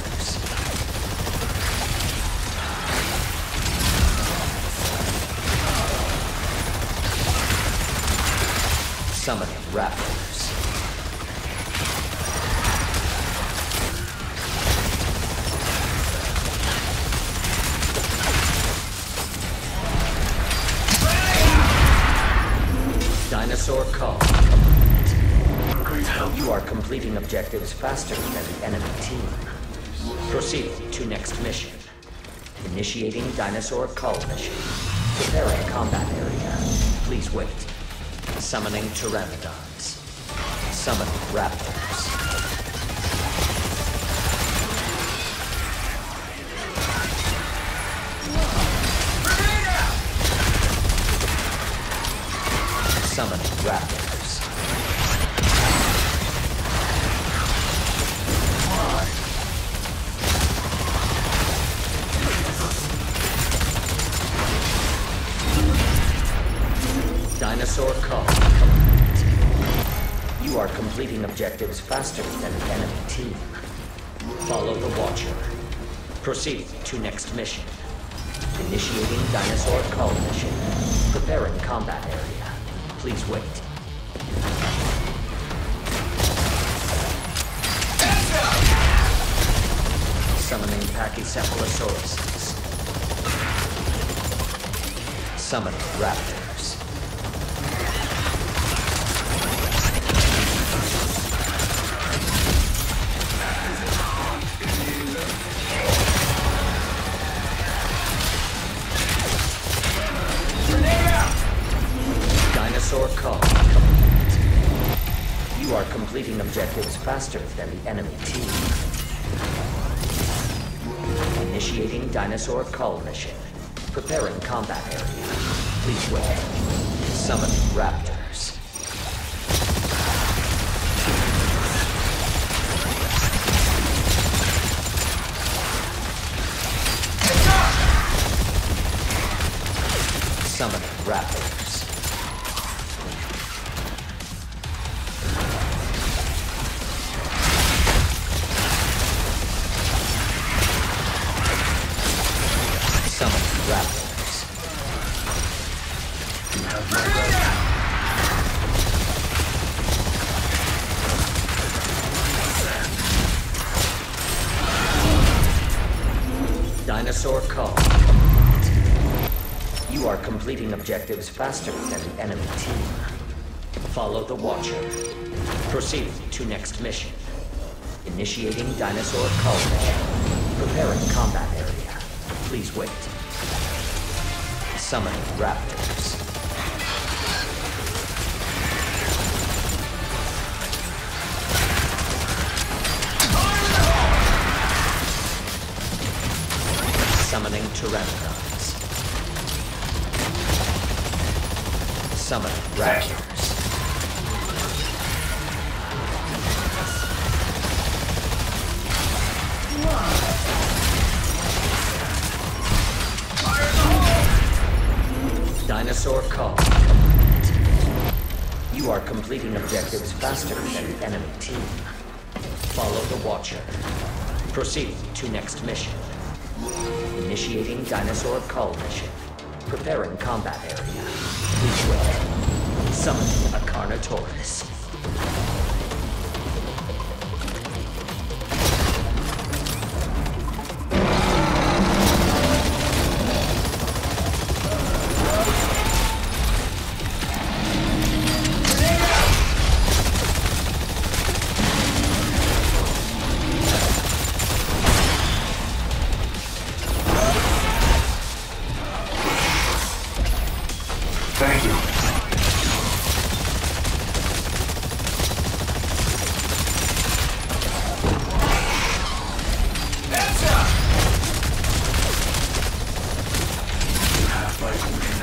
Summoning raptors. Dinosaur call. You are completing objectives faster than the enemy team. Proceed to next mission. Initiating dinosaur call mission. Preparing combat area. Please wait. Summoning pteranodons. Summoning raptors. Summoning raptors. Dinosaur call. You are completing objectives faster than the enemy team. Follow the Watcher. Proceed to next mission. Initiating dinosaur call mission. Preparing combat area. Please wait. Summoning Pachycephalosauruses. Summoning raptors. Dinosaur call. You are completing objectives faster than the enemy team. Initiating Dinosaur Cull mission. Preparing combat area. Please wait. Summoning Raptors. Summoning Raptors. Summoning Raptors. You have my weapon. Dinosaur Cull. You are completing objectives faster than the enemy team. Follow the Watcher. Proceed to next mission. Initiating Dinosaur Cull mission. Preparing combat area. Please wait. Summoning Raptors. Summoning Pteranodons. Summoning Raptors. Dinosaur Cull. You are completing objectives faster than the enemy team. Follow the Watcher. Proceed to next mission. Initiating Dinosaur Cull mission. Preparing combat area. Please wait. Summoning a Carnotaurus. Thank you. You have my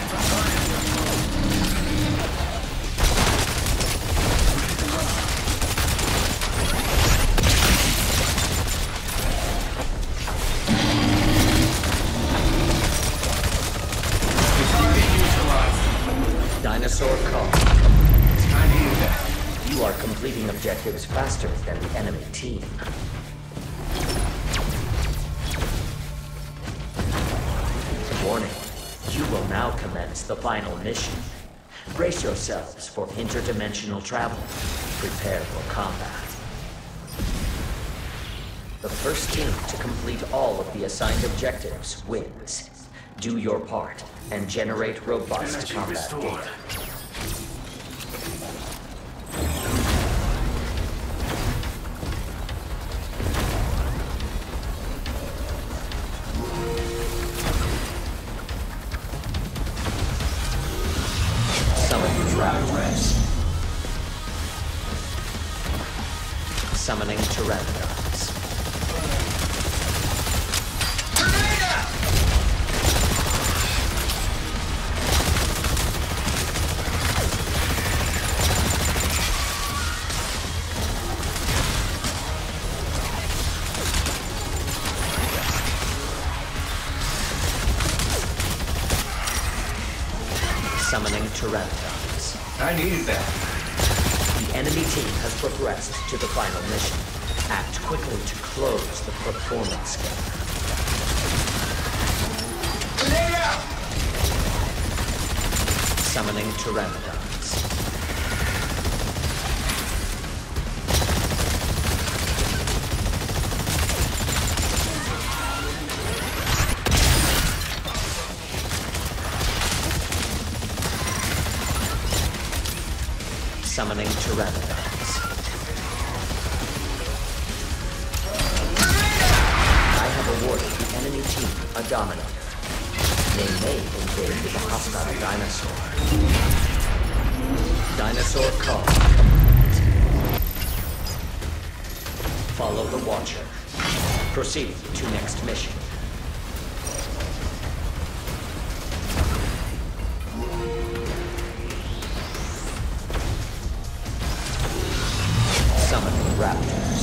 Dinosaur Cull. I needed that. You are completing objectives faster than the enemy team. Warning. You will now commence the final mission. Brace yourselves for interdimensional travel. Prepare for combat. The first team to complete all of the assigned objectives wins. Do your part and generate robust Energy combat restored. data. Summoning Raptors. Summoning Pteranodons. Summoning Pteranodons. I needed that. The enemy team has progressed to the final mission. Act quickly to close the performance gap. Summoning Pteranodons. Summoning Pteranodons. I have awarded the enemy team a Dominator. They may invade with a hostile dinosaur. Dinosaur Cull. Follow the Watcher. Proceed to next mission. Summoning Raptors.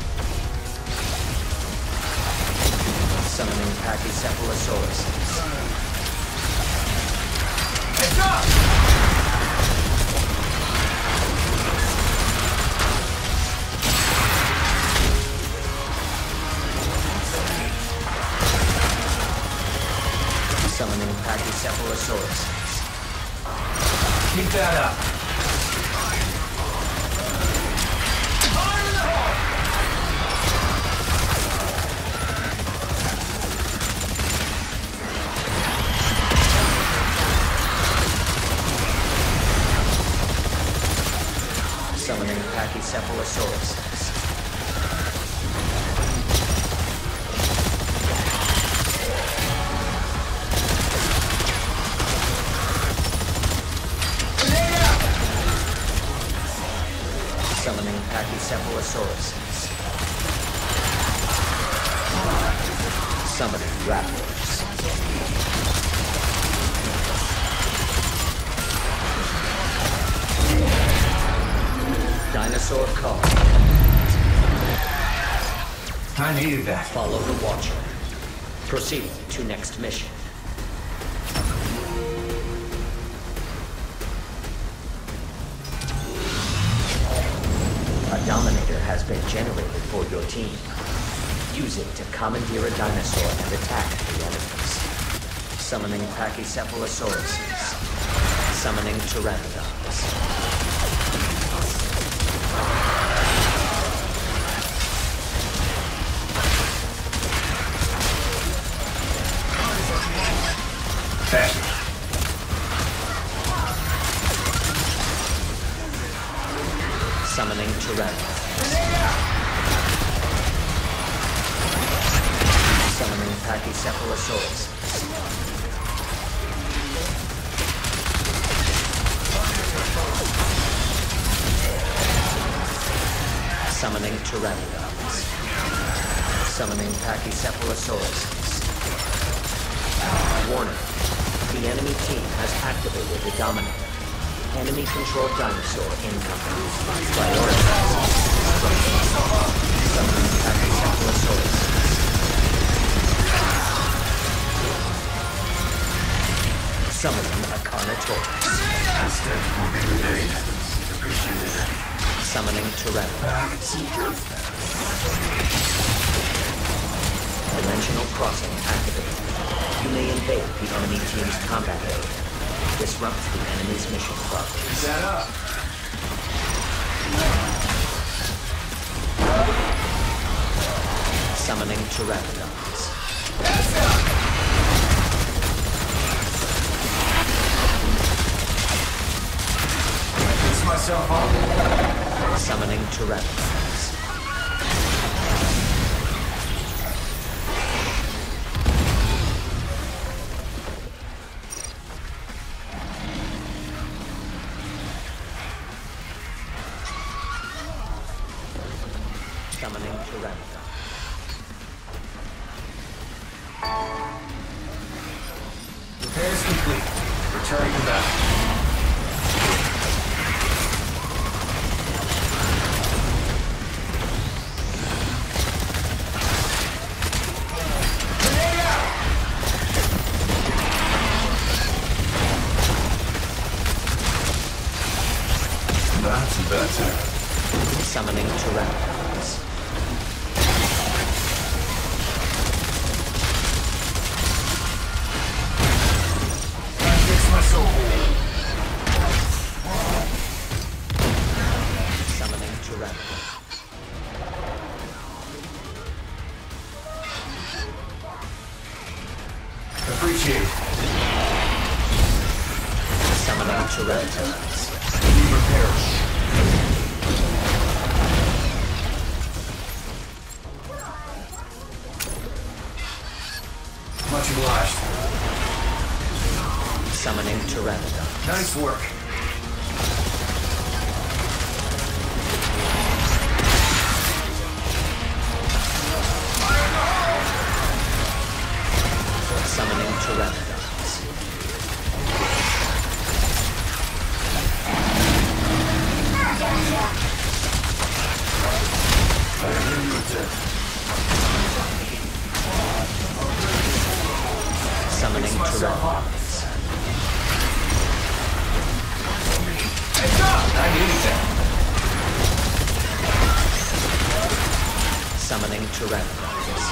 Summoning Pachycephalosauruses. It's up! Summoning Pachycephalosauruses. Keep that up. Summoning Pachycephalosauruses. Summoning Pachycephalosauruses. Summoning Raptors. Dinosaur Call. I needed that. Follow the Watcher. Proceed to next mission. A Dominator has been generated for your team. Use it to commandeer a dinosaur and attack the enemies. Summoning Pachycephalosauruses. Summoning Pteranodons. Faster. Summoning Pteranodons. Summoning Pachycephalosauruses. Summoning Pteranodons. Summoning Pachycephalosauruses. Warning. The enemy team has activated the Dominator. Enemy-controlled dinosaur incoming. Prioritize. Summoning Pachycephalosauruses. Summoning a Carnotaurus. Summoning Pteranodons. Dimensional crossing activated. You may invade the enemy team's combat area. Disrupt the enemy's mission progress. Set up. Summoning Pteranodons. Fix myself up. Summoning Pteranodons. Summoning Pteranodons. Repairs complete. Returning to battle. That's better. Summoning Pteranodons. Fix my soul. Summoning Pteranodons. Appreciate it. Summoning Pteranodons. Repairs. Much obliged. Summoning Pteranodons. Nice work. Summoning Tyrannosaurus.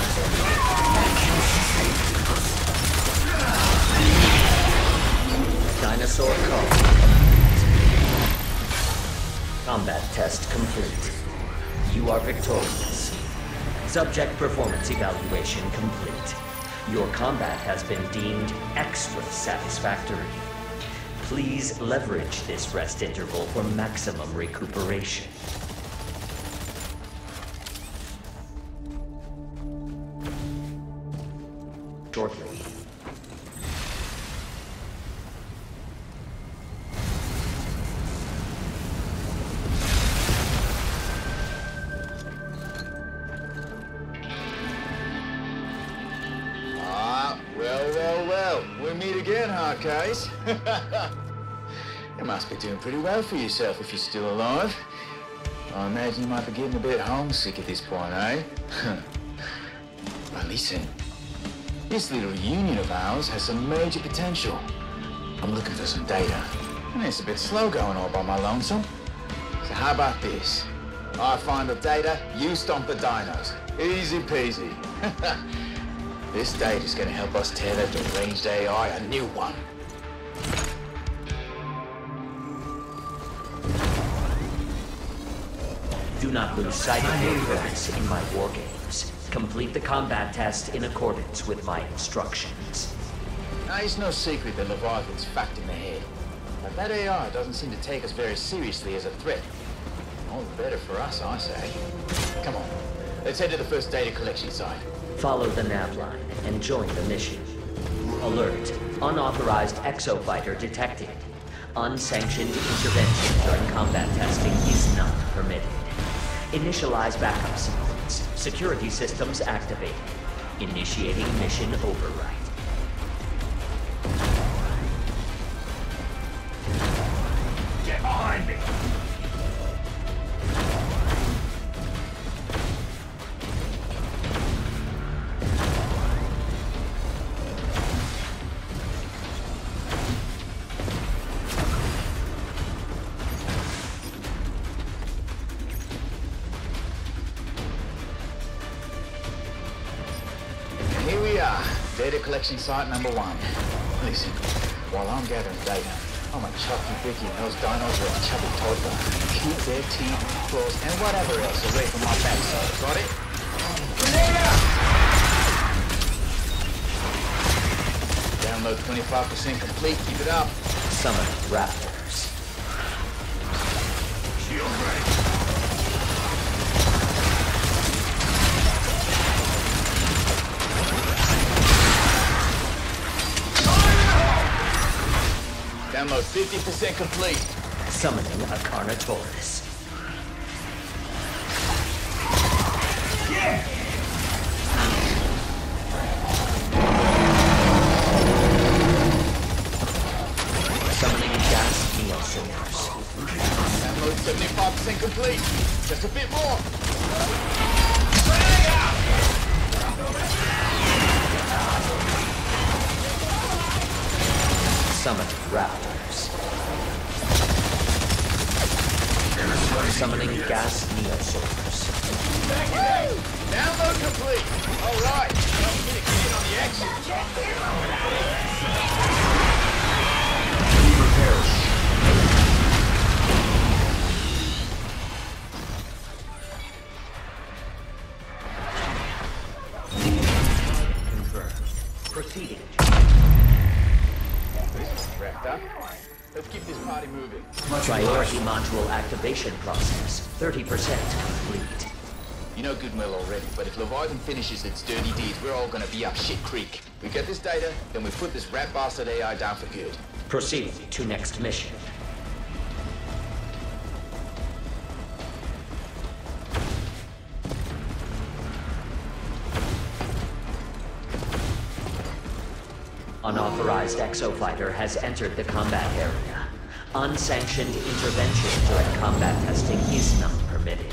Dinosaur call. Combat test complete. You are victorious. Subject performance evaluation complete. Your combat has been deemed extra satisfactory. Please leverage this rest interval for maximum recuperation. Shortly. Well, we meet again, huh, Case? You must be doing pretty well for yourself if you're still alive. I imagine you might be getting a bit homesick at this point, eh? But listen, this little union of ours has some major potential. I'm looking for some data, and it's a bit slow going all by my lonesome. So how about this? I find the data, you stomp the dinos. Easy peasy. This data's gonna help us tear that deranged AI a new one. Do not lose sight of your purpose in my war games. Complete the combat test in accordance with my instructions. Now, it's no secret that Leviathan's fact in the head. But that AI doesn't seem to take us very seriously as a threat. All the better for us, I say. Come on, let's head to the first data collection site. Follow the nav line and join the mission. Alert. Unauthorized exofighter detected. Unsanctioned intervention during combat testing is not permitted. Initialize backup sequence. Security systems activated. Initiating mission override. Get behind me! Here we are, data collection site number 1. Listen, while I'm gathering data, I'm gonna chuck you Vicky and those dinos are a chubby toddler. Keep their teeth, claws, and whatever else away from my backside, got it? Download 25% complete, keep it up. Summon Raptors. Shield ready. Download 50% complete. Summoning a Carnotaurus. Yeah! Summoning gas neosaurs. Download 75% complete. Just a bit more. Summoning Raptors. Summoning gas neosaurs. Download complete. All right. Now we need to get on the action. Confirmed. Proceeding. Wrapped up. Let's keep this party moving. Priority module activation process. 30% complete. You know good well already, but if Leviathan finishes its dirty deeds, we're all gonna be up shit creek. We get this data, then we put this rat bastard AI down for good. Proceed to next mission. Unauthorized exofighter has entered the combat area. Unsanctioned intervention during combat testing is not permitted.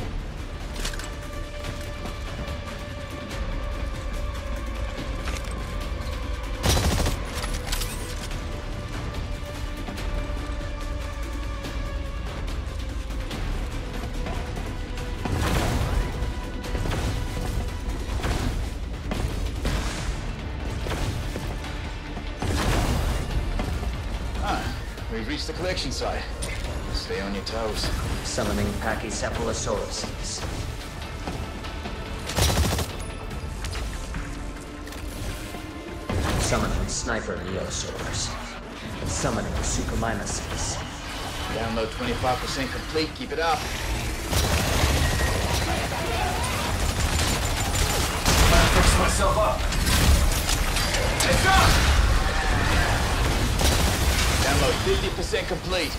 reach the collection site. Stay on your toes. Summoning Pachycephalosauruses. Summoning Sniper Neosaurs. Summoning Suchomimuses. Download 25% complete. Keep it up. I'm gonna fix myself up. It's up! Download 50% complete.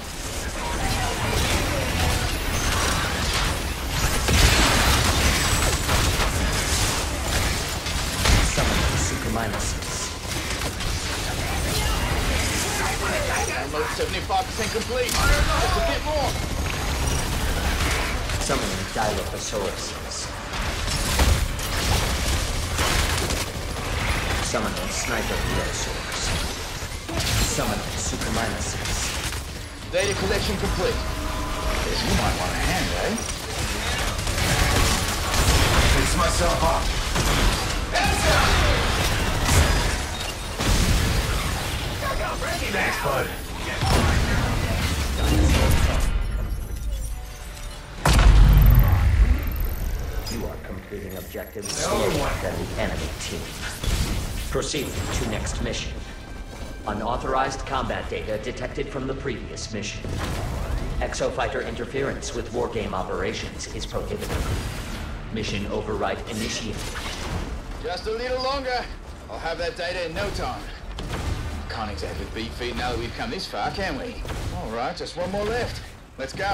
Summoning Suchomimuses. Download 75% complete. Just a bit more. Summoning Dilophosaurus. Summoning Sniper Neosaurs. Summoning Suchomimuses. Data collection complete. Guess you might want a hand, eh? Fix myself up. Heads up! Thanks, bud. You are completing objectives slower than the enemy team. Proceeding to next mission. Unauthorized combat data detected from the previous mission. Exofighter interference with wargame operations is prohibited. Mission override initiated. Just a little longer. I'll have that data in no time. Can't exactly beat feet now that we've come this far, can we? All right, just one more left. Let's go.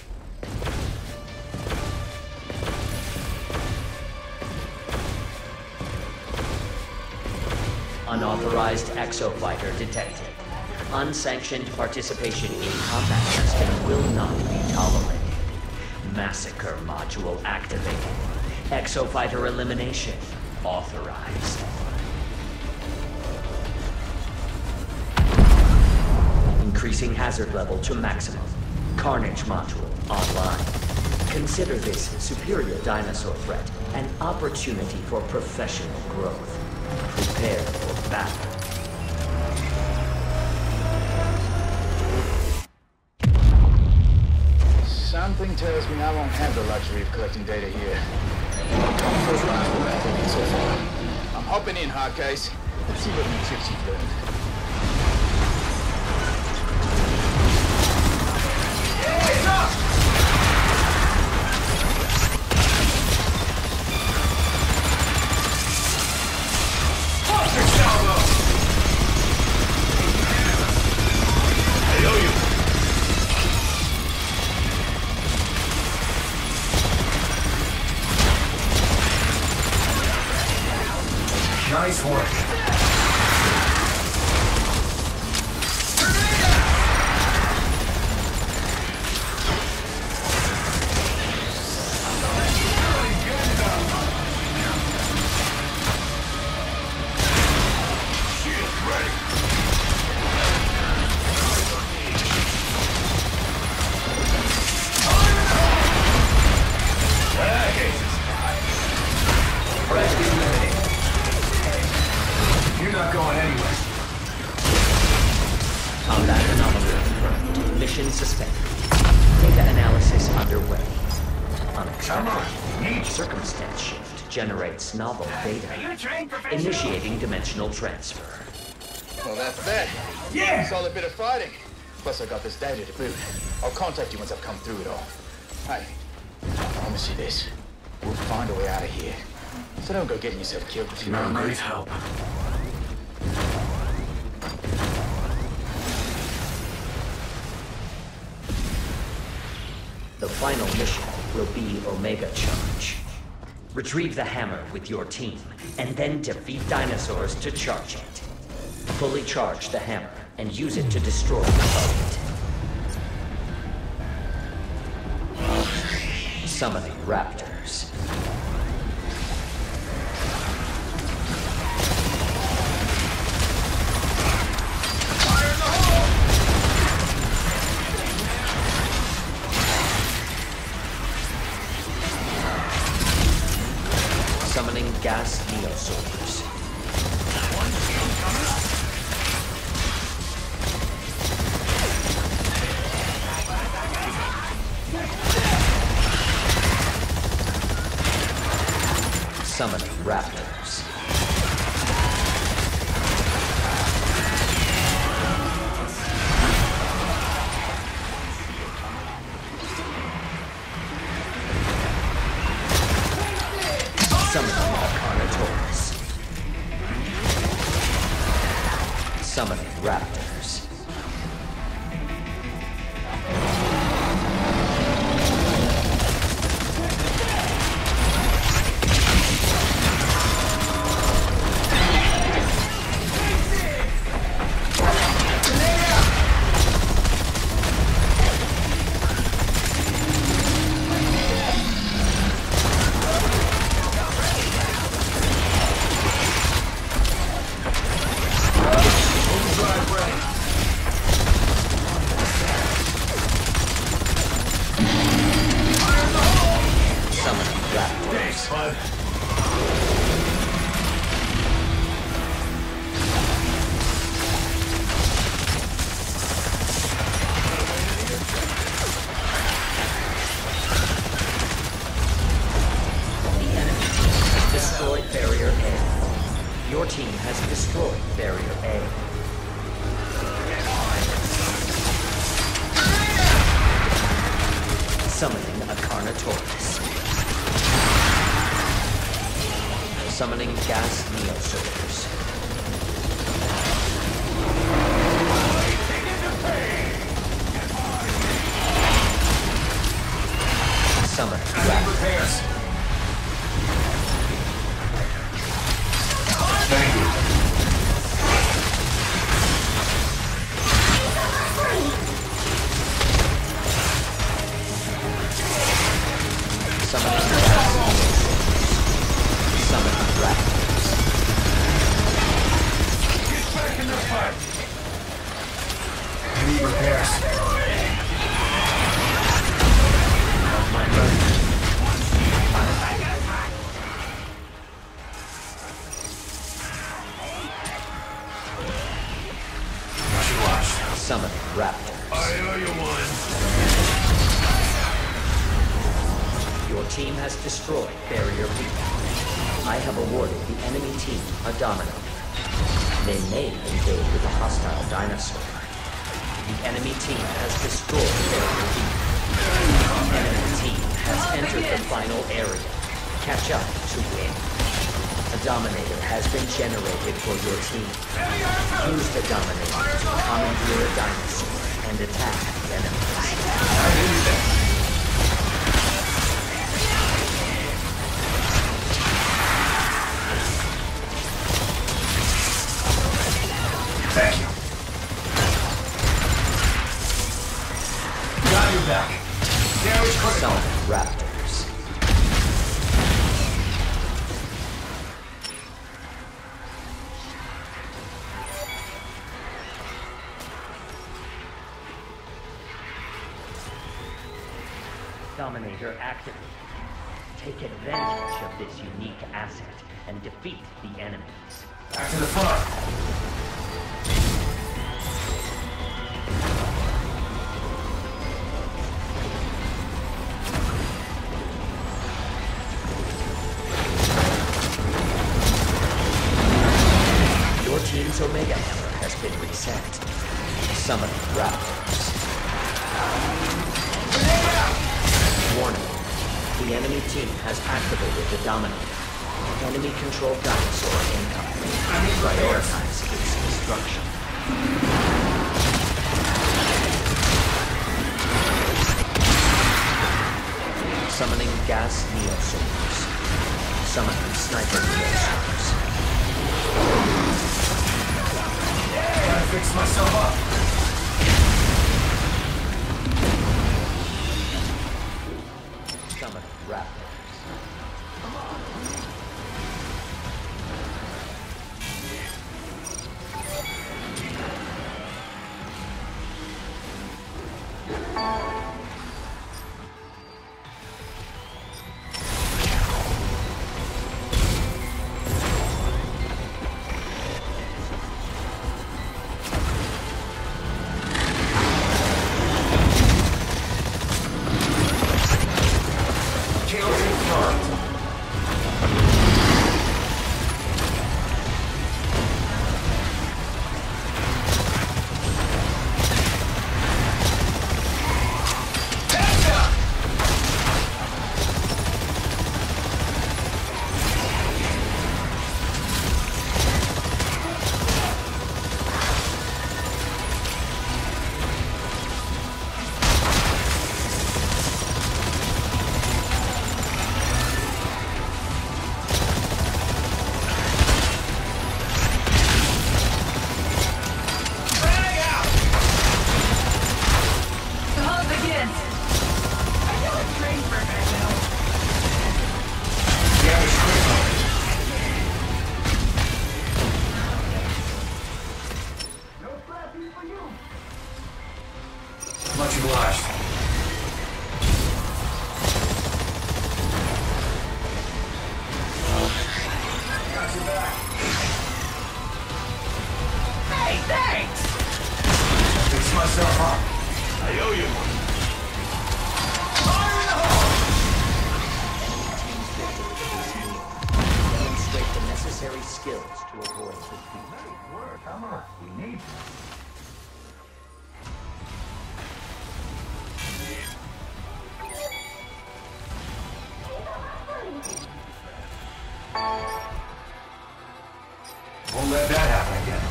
Unauthorized exofighter detected. Unsanctioned participation in combat testing will not be tolerated. Massacre module activated. Exofighter elimination authorized. Increasing hazard level to maximum. Carnage module online. Consider this superior dinosaur threat an opportunity for professional growth. Prepare for battle. Something tells me I won't have the luxury of collecting data here. First round for what I've been so far. I'm hopping in, Hardcase. Let's see what new tricks you've learned. Heads up! Perfect salvo! I owe you. Nice work. You're not going anywhere. Combat anomaly confirmed. Mission suspended. Data analysis underway. Unexpected. Circumstance shift generates novel data. Initiating dimensional transfer. Well, that's that. Yeah! Solid bit of fighting. Plus, I got this data to boot. I'll contact you once I've come through it all. Hey, I promise you this. We'll find a way out of here. So don't go getting yourself killed if you You're a know great help. The final mission will be Omega Charge. Retrieve the hammer with your team, and then defeat dinosaurs to charge it. Fully charge the hammer, and use it to destroy the target. Summoning raptors. Summoning gas neosaurs. Summoning raptors. Summoning Carnotaurus. Summoning raptors. Barrier A. Your team has destroyed Barrier A. Summoning a Carnotaurus. Summoning gas Neosorters. Summoning raptors. Thank you. Summoning raptors. Get back in the fight. I need repairs. My burden. Summoning raptors. I owe you one. Your team has destroyed Barrier B. I have awarded the enemy team a domino. They may invade with a hostile dinosaur. The enemy team has destroyed Barrier B. The enemy team has entered the final area. Catch up to win. A Dominator has been generated for your team. Use the Dominator to commandeer a dinosaur and attack the enemies. Thank you. Got your back. Damage critical. Summon raptors. Dominator activated. Take advantage of this unique asset and defeat the enemies. Back to the front. Your team's Omega Hammer has been reset. Summoning raptors. Warning. The enemy team has activated the Dominator. Enemy-controlled dinosaur incoming. Prioritize its destruction. Summoning gas Neosorters. Summoning sniper Neosorters. Gotta fix myself up. Summoning raptors. Kill Damage critical. Much obliged. Got your back. Hey, thanks! Fix myself up. I owe you one. Fire in the hole! Enemy team's victory is near. Demonstrate the necessary skills to avoid defeat. Nice work, Hammer. We need you. Won't let that happen again.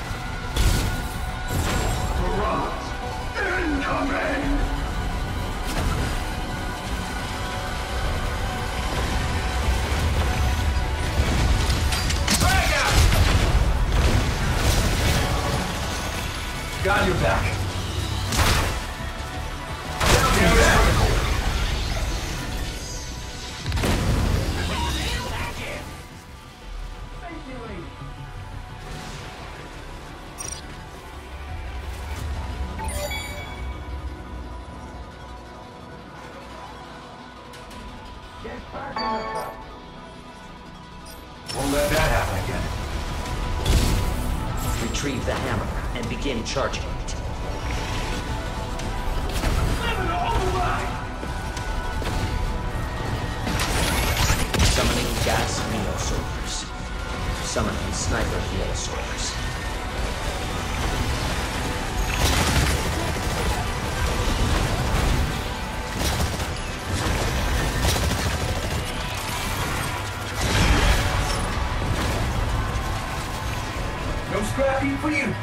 Barrage incoming! Bang out! Got your back. Down to your back. Won't let that happen again. Retrieve the hammer and begin charging it. Summoning gas neosaurs. Summoning sniper neosaurs. No scrap heap for you.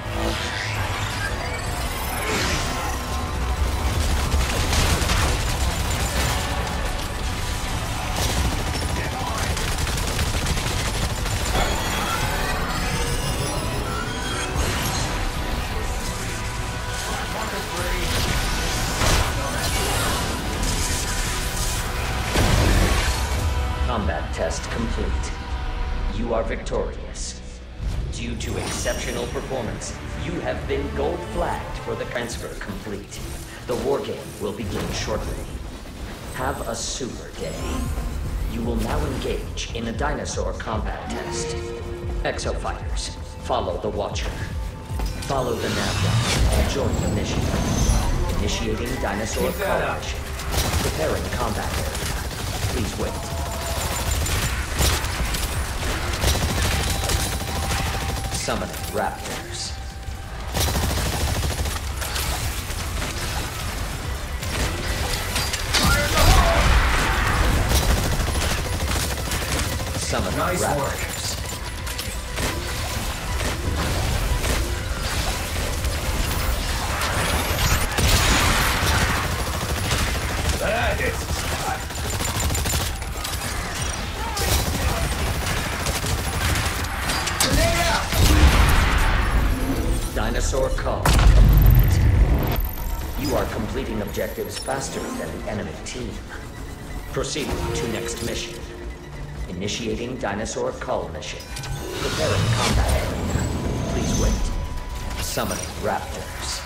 Combat test complete. You are victorious. Due to exceptional performance, you have been gold flagged for the transfer complete. The war game will begin shortly. Have a super day. You will now engage in a dinosaur combat test. Exofighters, follow the Watcher. Follow the nav and join the mission. Initiating dinosaur Keep that up. coalition. Preparing combat area. Please wait. Summoning raptors. Summoning Nice raptors. work. That is hot. Grenade out! Dinosaur call. You are completing objectives faster than the enemy team. Proceeding to next mission. Initiating dinosaur call mission. Preparing combat area. Please wait. Summoning raptors.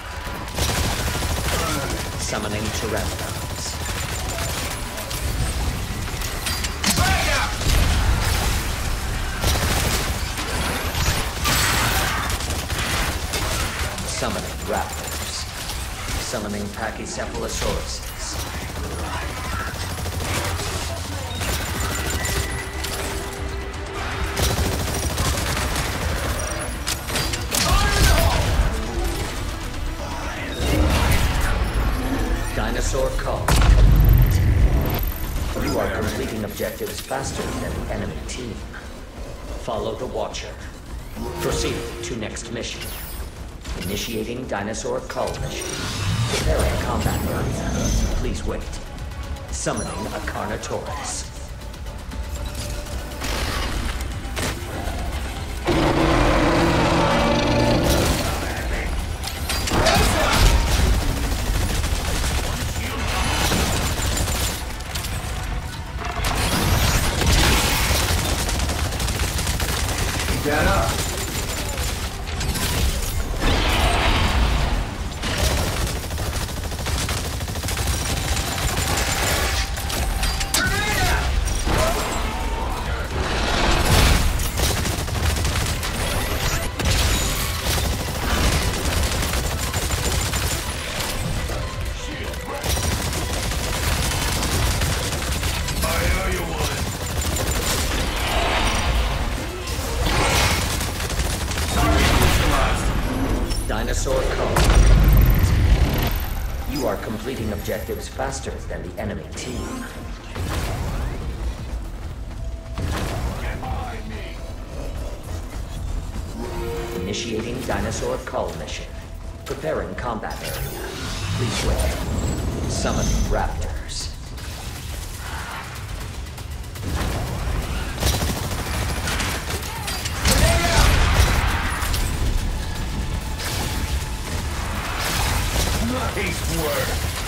Summoning pteranodons. Bang out! Summoning raptors. Summoning pachycephalosauruses. Dinosaur call. You are completing objectives faster than the enemy team. Follow the Watcher. Proceed to next mission. Initiating dinosaur call mission. Preparing combat area. Please wait. Summoning a Carnotaurus. completing objectives faster than the enemy team. Initiating dinosaur cull mission. Preparing combat area. Please wait. Summoning raptors. Nice work.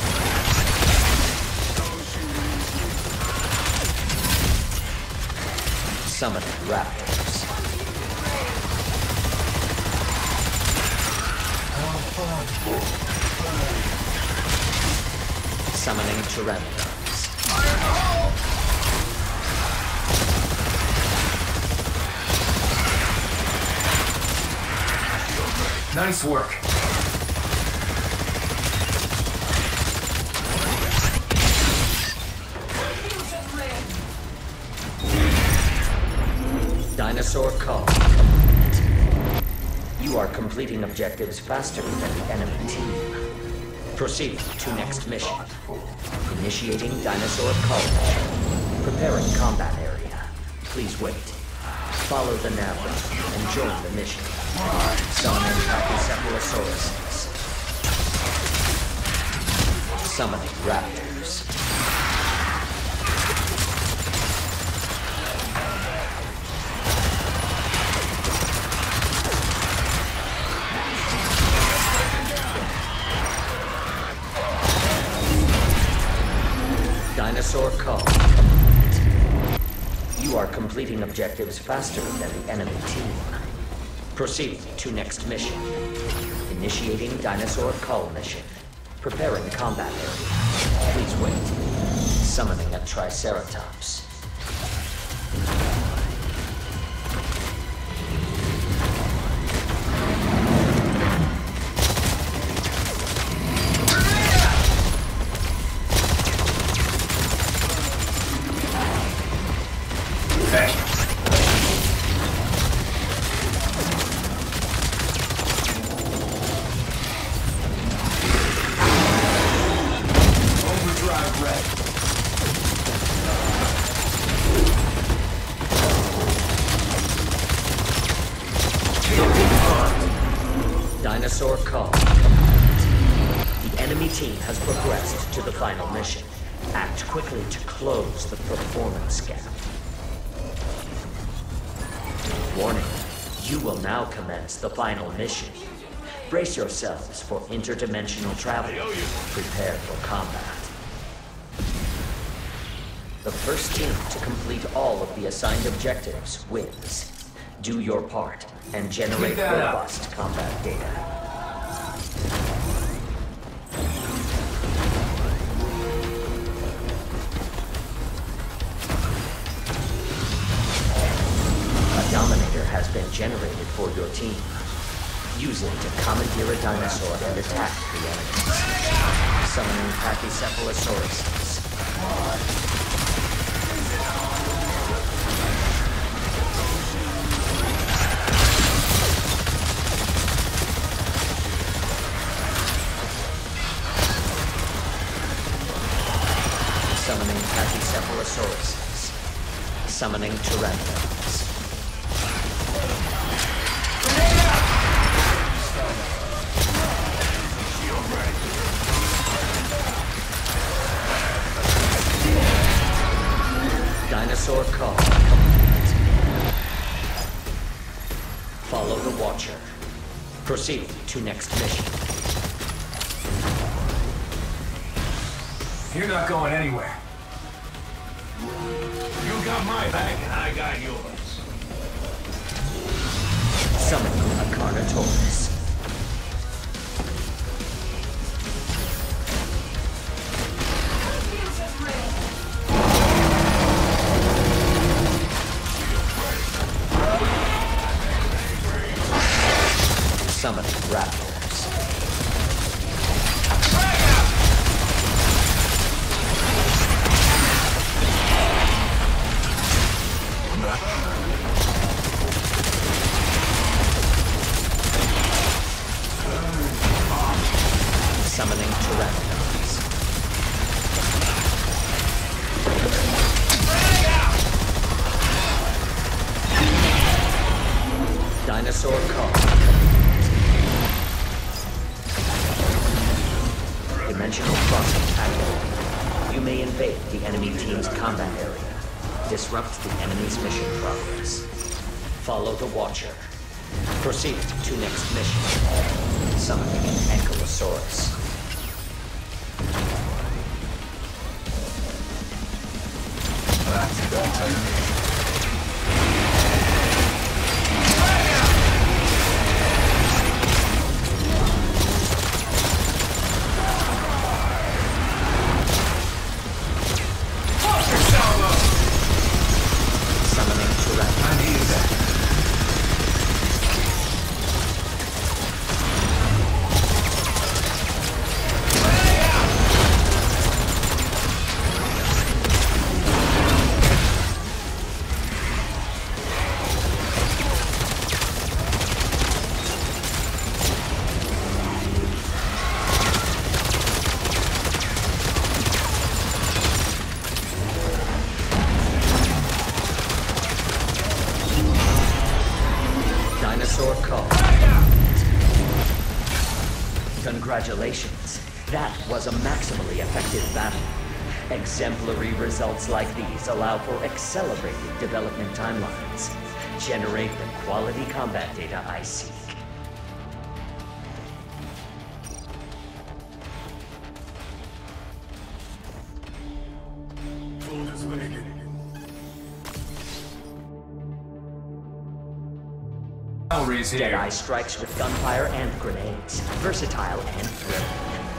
Summoning raptors. Summoning pteranodons. Nice work. Dinosaur cull complete. You are completing objectives faster than the enemy team. Proceed to next mission. Initiating dinosaur cull mission. Preparing combat area. Please wait. Follow the nav route and join the mission. Summoning Pachycephalosauruses. Summoning raptors. Dinosaur cull complete. You are completing objectives faster than the enemy team. Proceed to next mission. Initiating dinosaur cull mission. Preparing combat area. Please wait. Summoning a Triceratops. Dinosaur cull. The enemy team has progressed to the final mission. Act quickly to close the performance gap. Warning, you will now commence the final mission. Brace yourselves for interdimensional travel. Prepare for combat. The first team to complete all of the assigned objectives wins. Do your part and generate robust combat data. A Dominator has been generated for your team. Use it to commandeer a dinosaur and attack the enemies. Summoning Pachycephalosauruses. Summoning Pachycephalosauruses. Summoning pteranodons. Dinosaur cull complete. Follow the Watcher. Proceed to next mission. You're not going anywhere. You got my back and I got yours. Summoning a Carnotaurus. Summoning raptors. Summoning pteranodons. Dinosaur Call. Dimensional crossing activated. You may invade the enemy team's combat area. Disrupt the enemy's mission progress. Follow the Watcher. Proceed to next mission. Summoning an Ankylosaurus. That's better. Dinosaur Call. Congratulations. That was a maximally effective battle. Exemplary results like these allow for accelerated development timelines. Generate the quality combat data I seek. Jedi strikes with gunfire and grenades. Versatile and thrilling.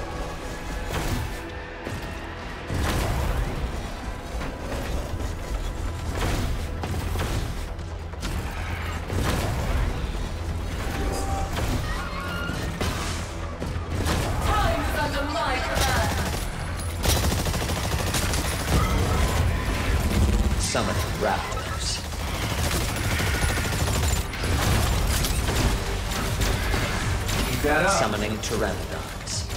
Summoning Raptors. Summoning Pteranodons.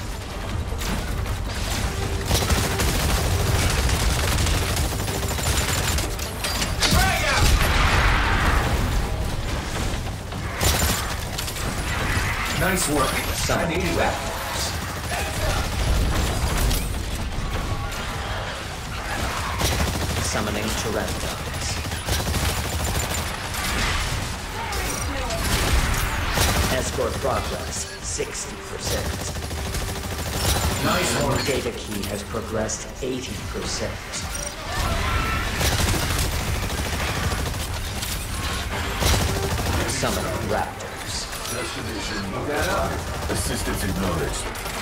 Nice work. Summoning Raptors. Summoning Pteranodons. Escort progress, 60%. Nice work. Data key has progressed 80%. Summoning Raptors. Destination. Assistance acknowledged.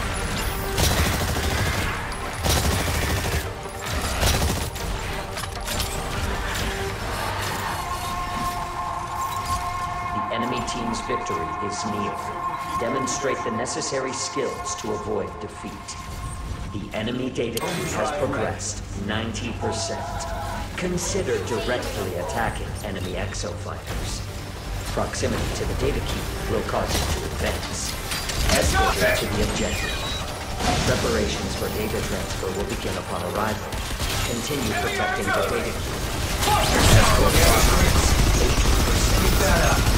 Enemy team's victory is near. Demonstrate the necessary skills to avoid defeat. The enemy data key has progressed 90%. Consider directly attacking enemy exofighters. Proximity to the data key will cause you to advance. Escort it to the objective. Preparations for data transfer will begin upon arrival. Continue protecting the data key. Escort progress 80%. Keep that up.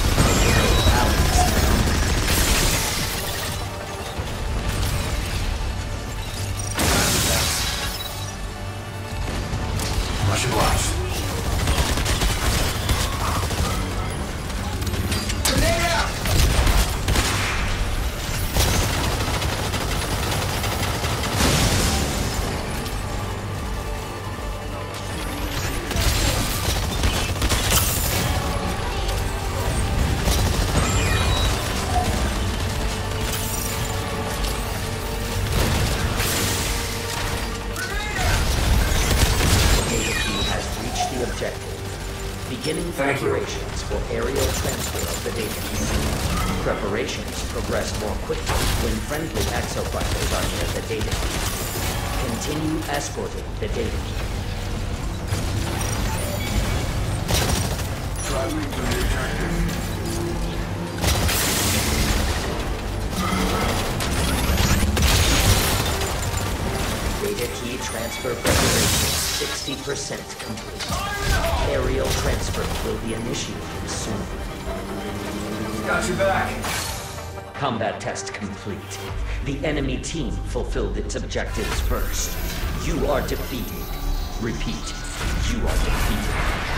Much obliged. Grenade out! Beginning preparations for aerial transfer of the data key. Preparations progress more quickly when friendly exofighters are near the data key. Continue escorting the data key. Traveling to the objective. Data key transfer preparations 60% complete. Aerial transfer will be initiated soon. Got your back. Combat test complete. The enemy team fulfilled its objectives first. You are defeated. Repeat, you are defeated.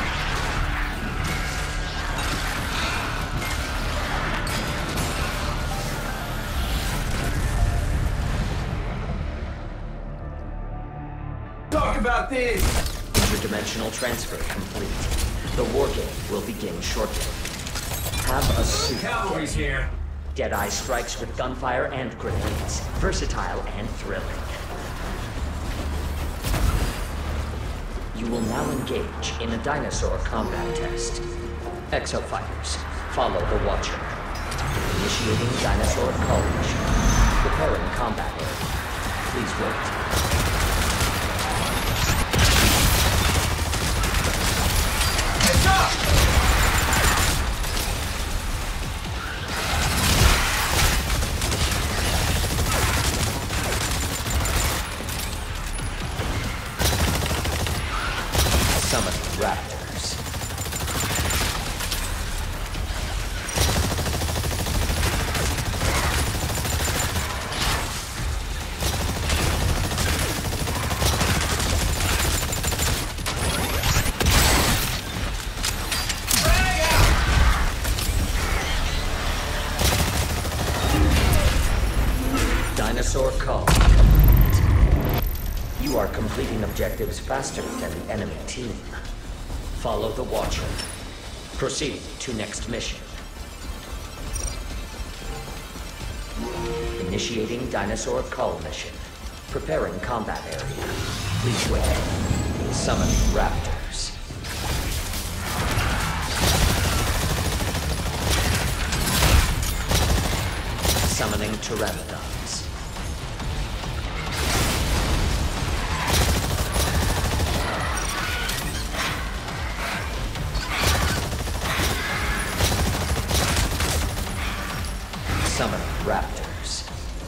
Talk about this! Interdimensional transfer complete. The war game will begin shortly. Have a suit. Cavalry's here. Deadeye strikes with gunfire and grenades. Versatile and thrilling. You will now engage in a dinosaur combat test. Exofighters, follow the Watcher. Initiating dinosaur call mission. Preparing combat area. Please wait. Heads up! Summon raptors. Dinosaur call. You are completing objectives faster than the enemy team. Follow the Watcher. Proceed to next mission. Initiating dinosaur call mission. Preparing combat area. Please wait. Summon raptors. Summoning pteranodons. Summon raptors.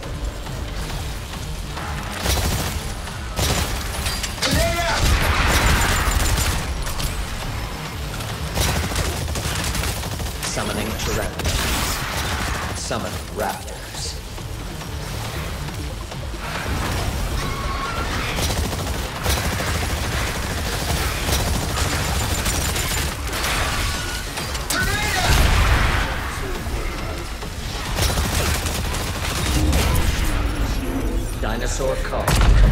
Summoning pteranodons. Summon raptors. Dinosaur call.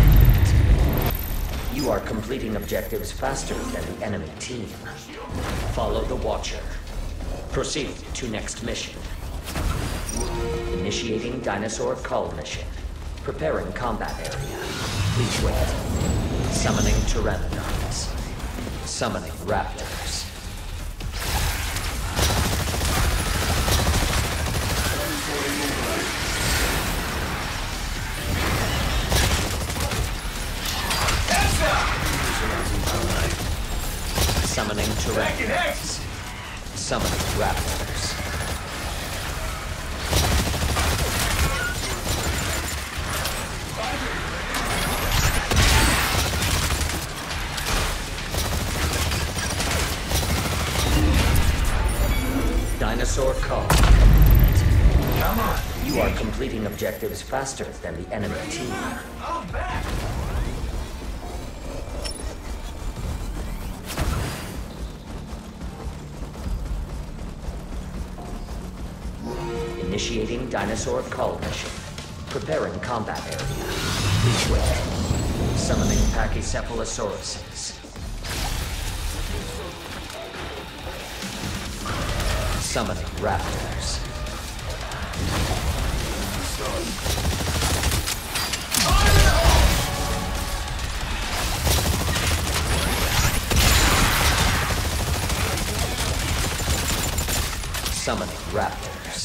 You are completing objectives faster than the enemy team. Follow the Watcher. Proceed to next mission. Initiating dinosaur call mission. Preparing combat area. Please wait. Summoning pteranodons. Summoning raptors. Summoning pteranodons. Summoning raptors. Dinosaur call. Come on. You are completing objectives faster than the enemy team. I'm back. Initiating dinosaur call mission. Preparing combat area. Please wait. Summoning Pachycephalosauruses. Summoning raptors. Summoning raptors.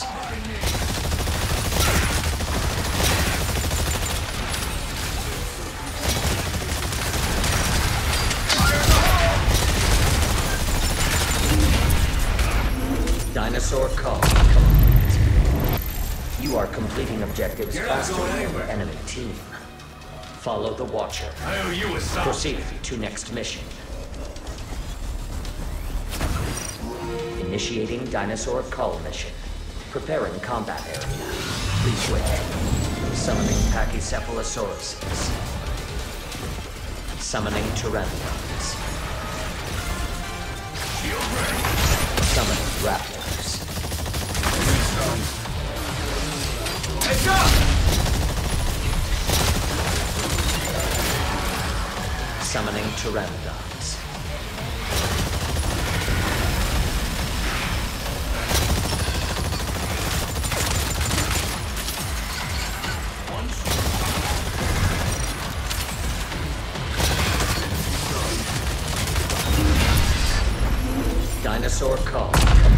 Dinosaur call. You are completing objectives You're not faster going than the anywhere. enemy team. Follow the Watcher. I owe you a song. Proceed to next mission. Initiating dinosaur call mission. Preparing combat area. Please wait. Summoning Pachycephalosauruses. Summoning Pteranodons. Summoning Raptors. Heads up! Summoning Pteranodons. Dinosaur Call.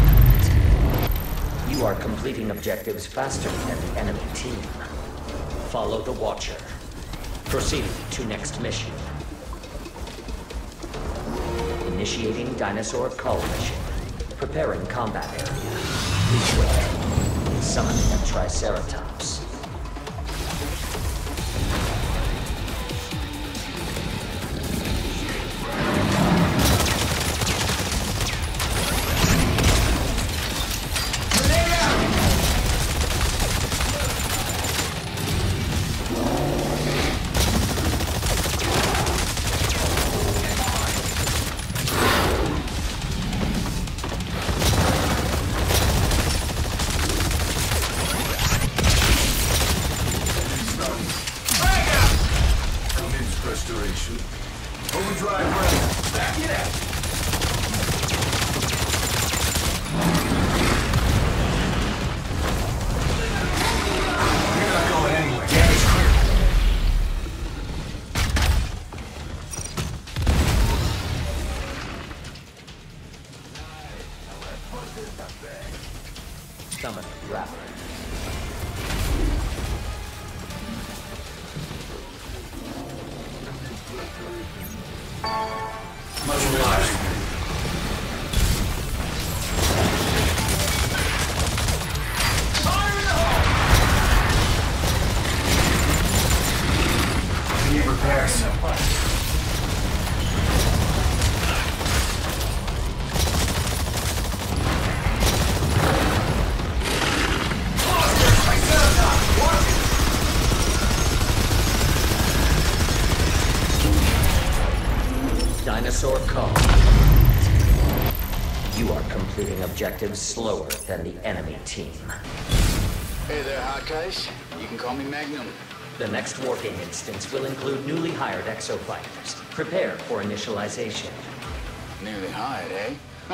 You are completing objectives faster than the enemy team. Follow the Watcher. Proceeding to next mission. Initiating Dinosaur Call mission. Preparing combat area. Please wait. Summoning a Triceratops. Overdrive ready. Back it up. You're not going anywhere. Damage clear. Summon Raptor. Much obliged. Fire in the hole! I need repairs. Dinosaur Call. You are completing objectives slower than the enemy team. Hey there, Hardcase. You can call me Magnum. The next working instance will include newly hired exofighters. Prepare for initialization. Newly hired, eh?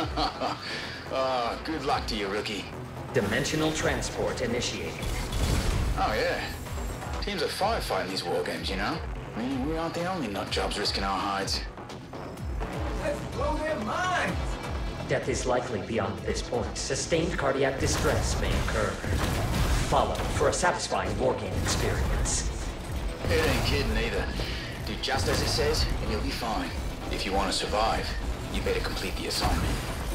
Good luck to you, rookie. Dimensional transport initiated. Oh, yeah. Teams are firefighting these war games, you know? I mean, we aren't the only nut jobs risking our hides. Let's blow their minds! Death is likely beyond this point. Sustained cardiac distress may occur. Follow for a satisfying war game experience. It ain't kidding either. Do just as it says, and you'll be fine. If you want to survive, you better complete the assignment.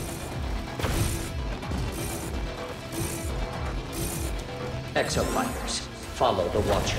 Exofighters, follow the Watcher.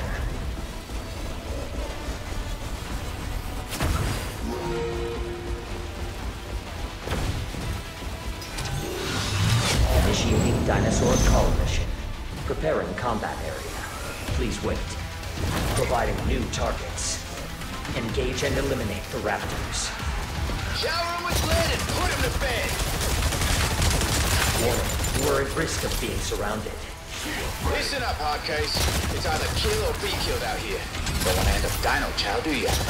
Initiating Dinosaur Call mission. Preparing combat area. Please wait. Providing new targets. Engage and eliminate the Raptors. Shower him with lead and put him to bed! Warning, you are at risk of being surrounded. Listen up, Hardcase. It's either kill or be killed out here. Don't want to end up Dino Chow, do ya?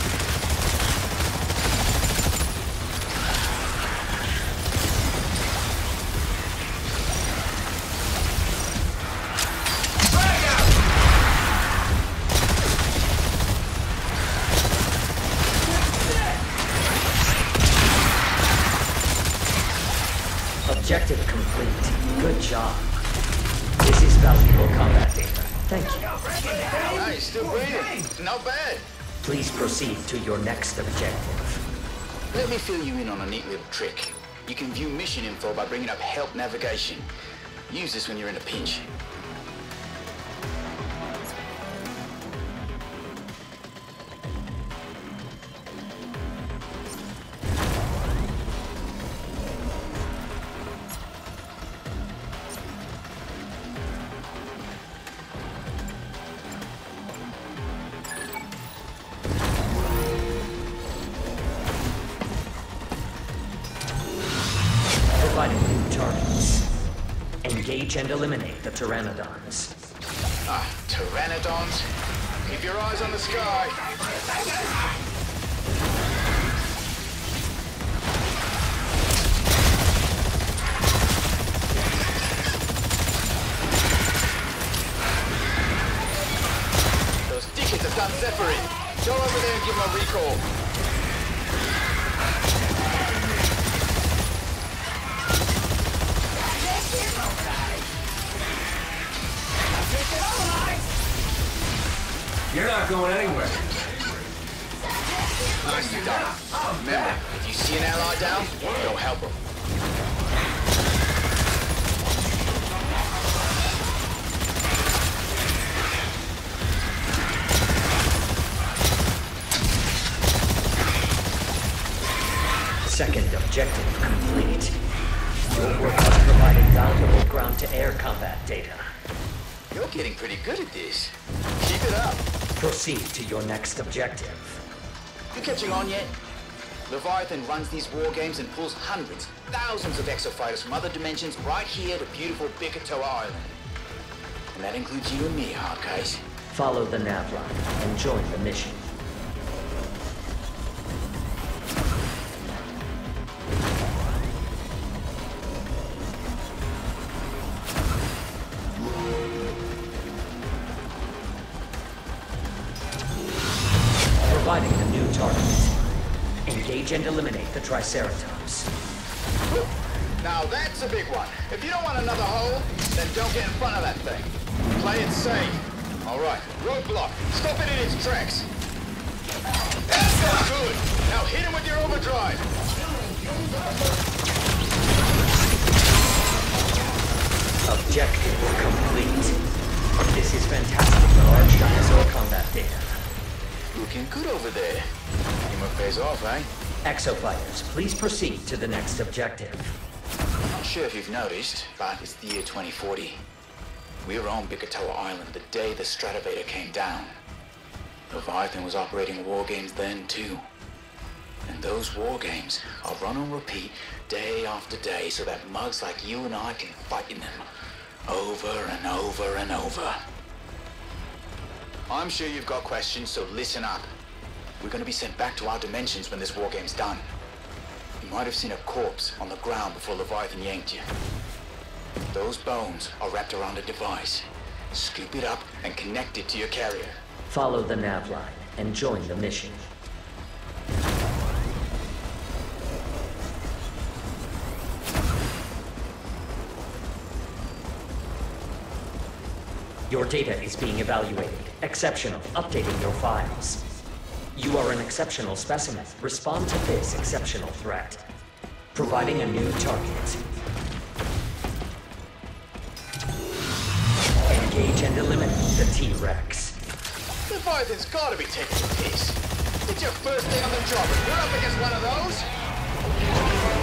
Objective complete. Good job. This is valuable combat data. Thank you. Hey, still breathing. Not bad. Please proceed to your next objective. Let me fill you in on a neat little trick. You can view mission info by bringing up help navigation. Use this when you're in a pinch. Engage and eliminate the Pteranodons. Ah, Pteranodons. Keep your eyes on the sky. Those dickheads have done Zephyrin. Go over there and give them a recall. You're not going anywhere. Nicely done. Remember, if you see an ally down, go help them. Second objective complete. Your work has provided valuable ground-to-air combat data. You're getting pretty good at this. Keep it up. Proceed to your next objective. You catching on yet? Leviathan runs these war games and pulls hundreds, thousands of exofighters from other dimensions right here to beautiful Bikatoa Island. And that includes you and me, Hardcase. Follow the nav line and join the mission. Providing a new target. Engage and eliminate the Triceratops. Now that's a big one. If you don't want another hole, then don't get in front of that thing. Play it safe. All right, roadblock. Stop it in its tracks. That's good. Now hit him with your overdrive. Objective complete. This is fantastic large dinosaur combat data. Looking good over there. Teamwork pays off, eh? Exofighters, please proceed to the next objective. Not sure if you've noticed, but it's the year 2040. We were on Bikatoa Island the day the Stratovator came down. Leviathan was operating war games then, too. And those war games are run on repeat day after day so that mugs like you and I can fight in them over and over and over. I'm sure you've got questions, so listen up. We're going to be sent back to our dimensions when this war game's done. You might have seen a corpse on the ground before Leviathan yanked you. Those bones are wrapped around a device. Scoop it up and connect it to your carrier. Follow the nav line and join the mission. Your data is being evaluated. Exceptional. Updating your files. You are an exceptional specimen. Respond to this exceptional threat. Providing a new target. Engage and eliminate the T-Rex. Leviathan's gotta be taking the piss. It's your first day on the job and we're up against one of those?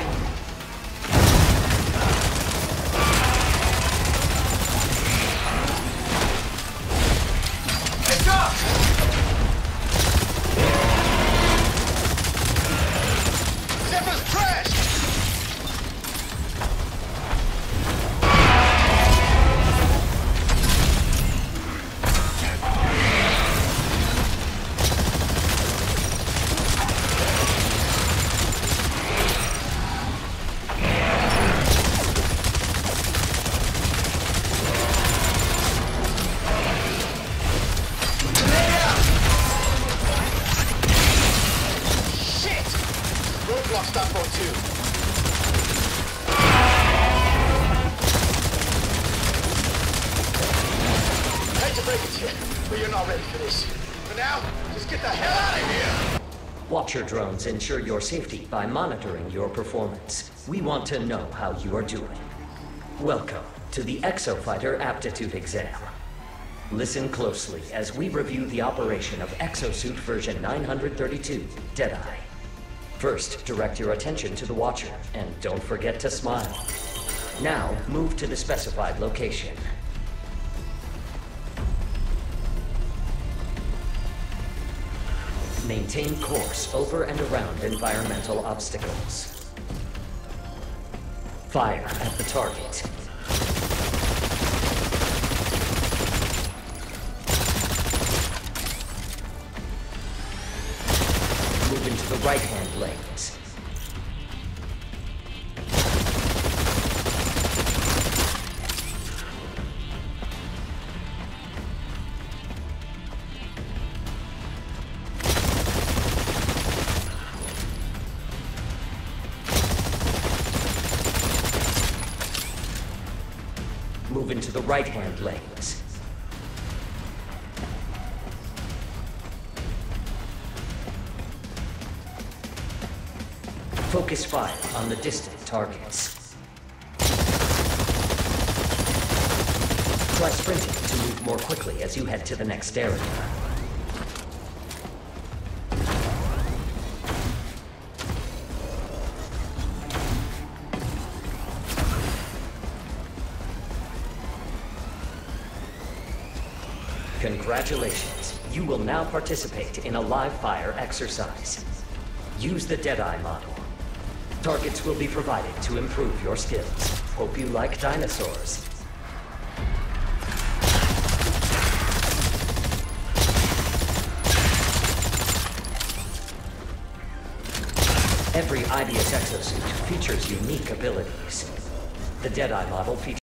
Watcher drones ensure your safety by monitoring your performance. We want to know how you are doing. Welcome to the Exofighter Aptitude Exam. Listen closely as we review the operation of Exosuit version 932, Deadeye. First, direct your attention to the Watcher, and don't forget to smile. Now, move to the specified location. Maintain course over and around environmental obstacles. Fire at the target. the right-hand lanes. Move into the right-hand lanes. Focus fire on the distant targets. Try sprinting to move more quickly as you head to the next area. Congratulations. You will now participate in a live fire exercise. Use the Deadeye model. Targets will be provided to improve your skills. Hope you like dinosaurs. Every IDS exosuit features unique abilities. The Deadeye model features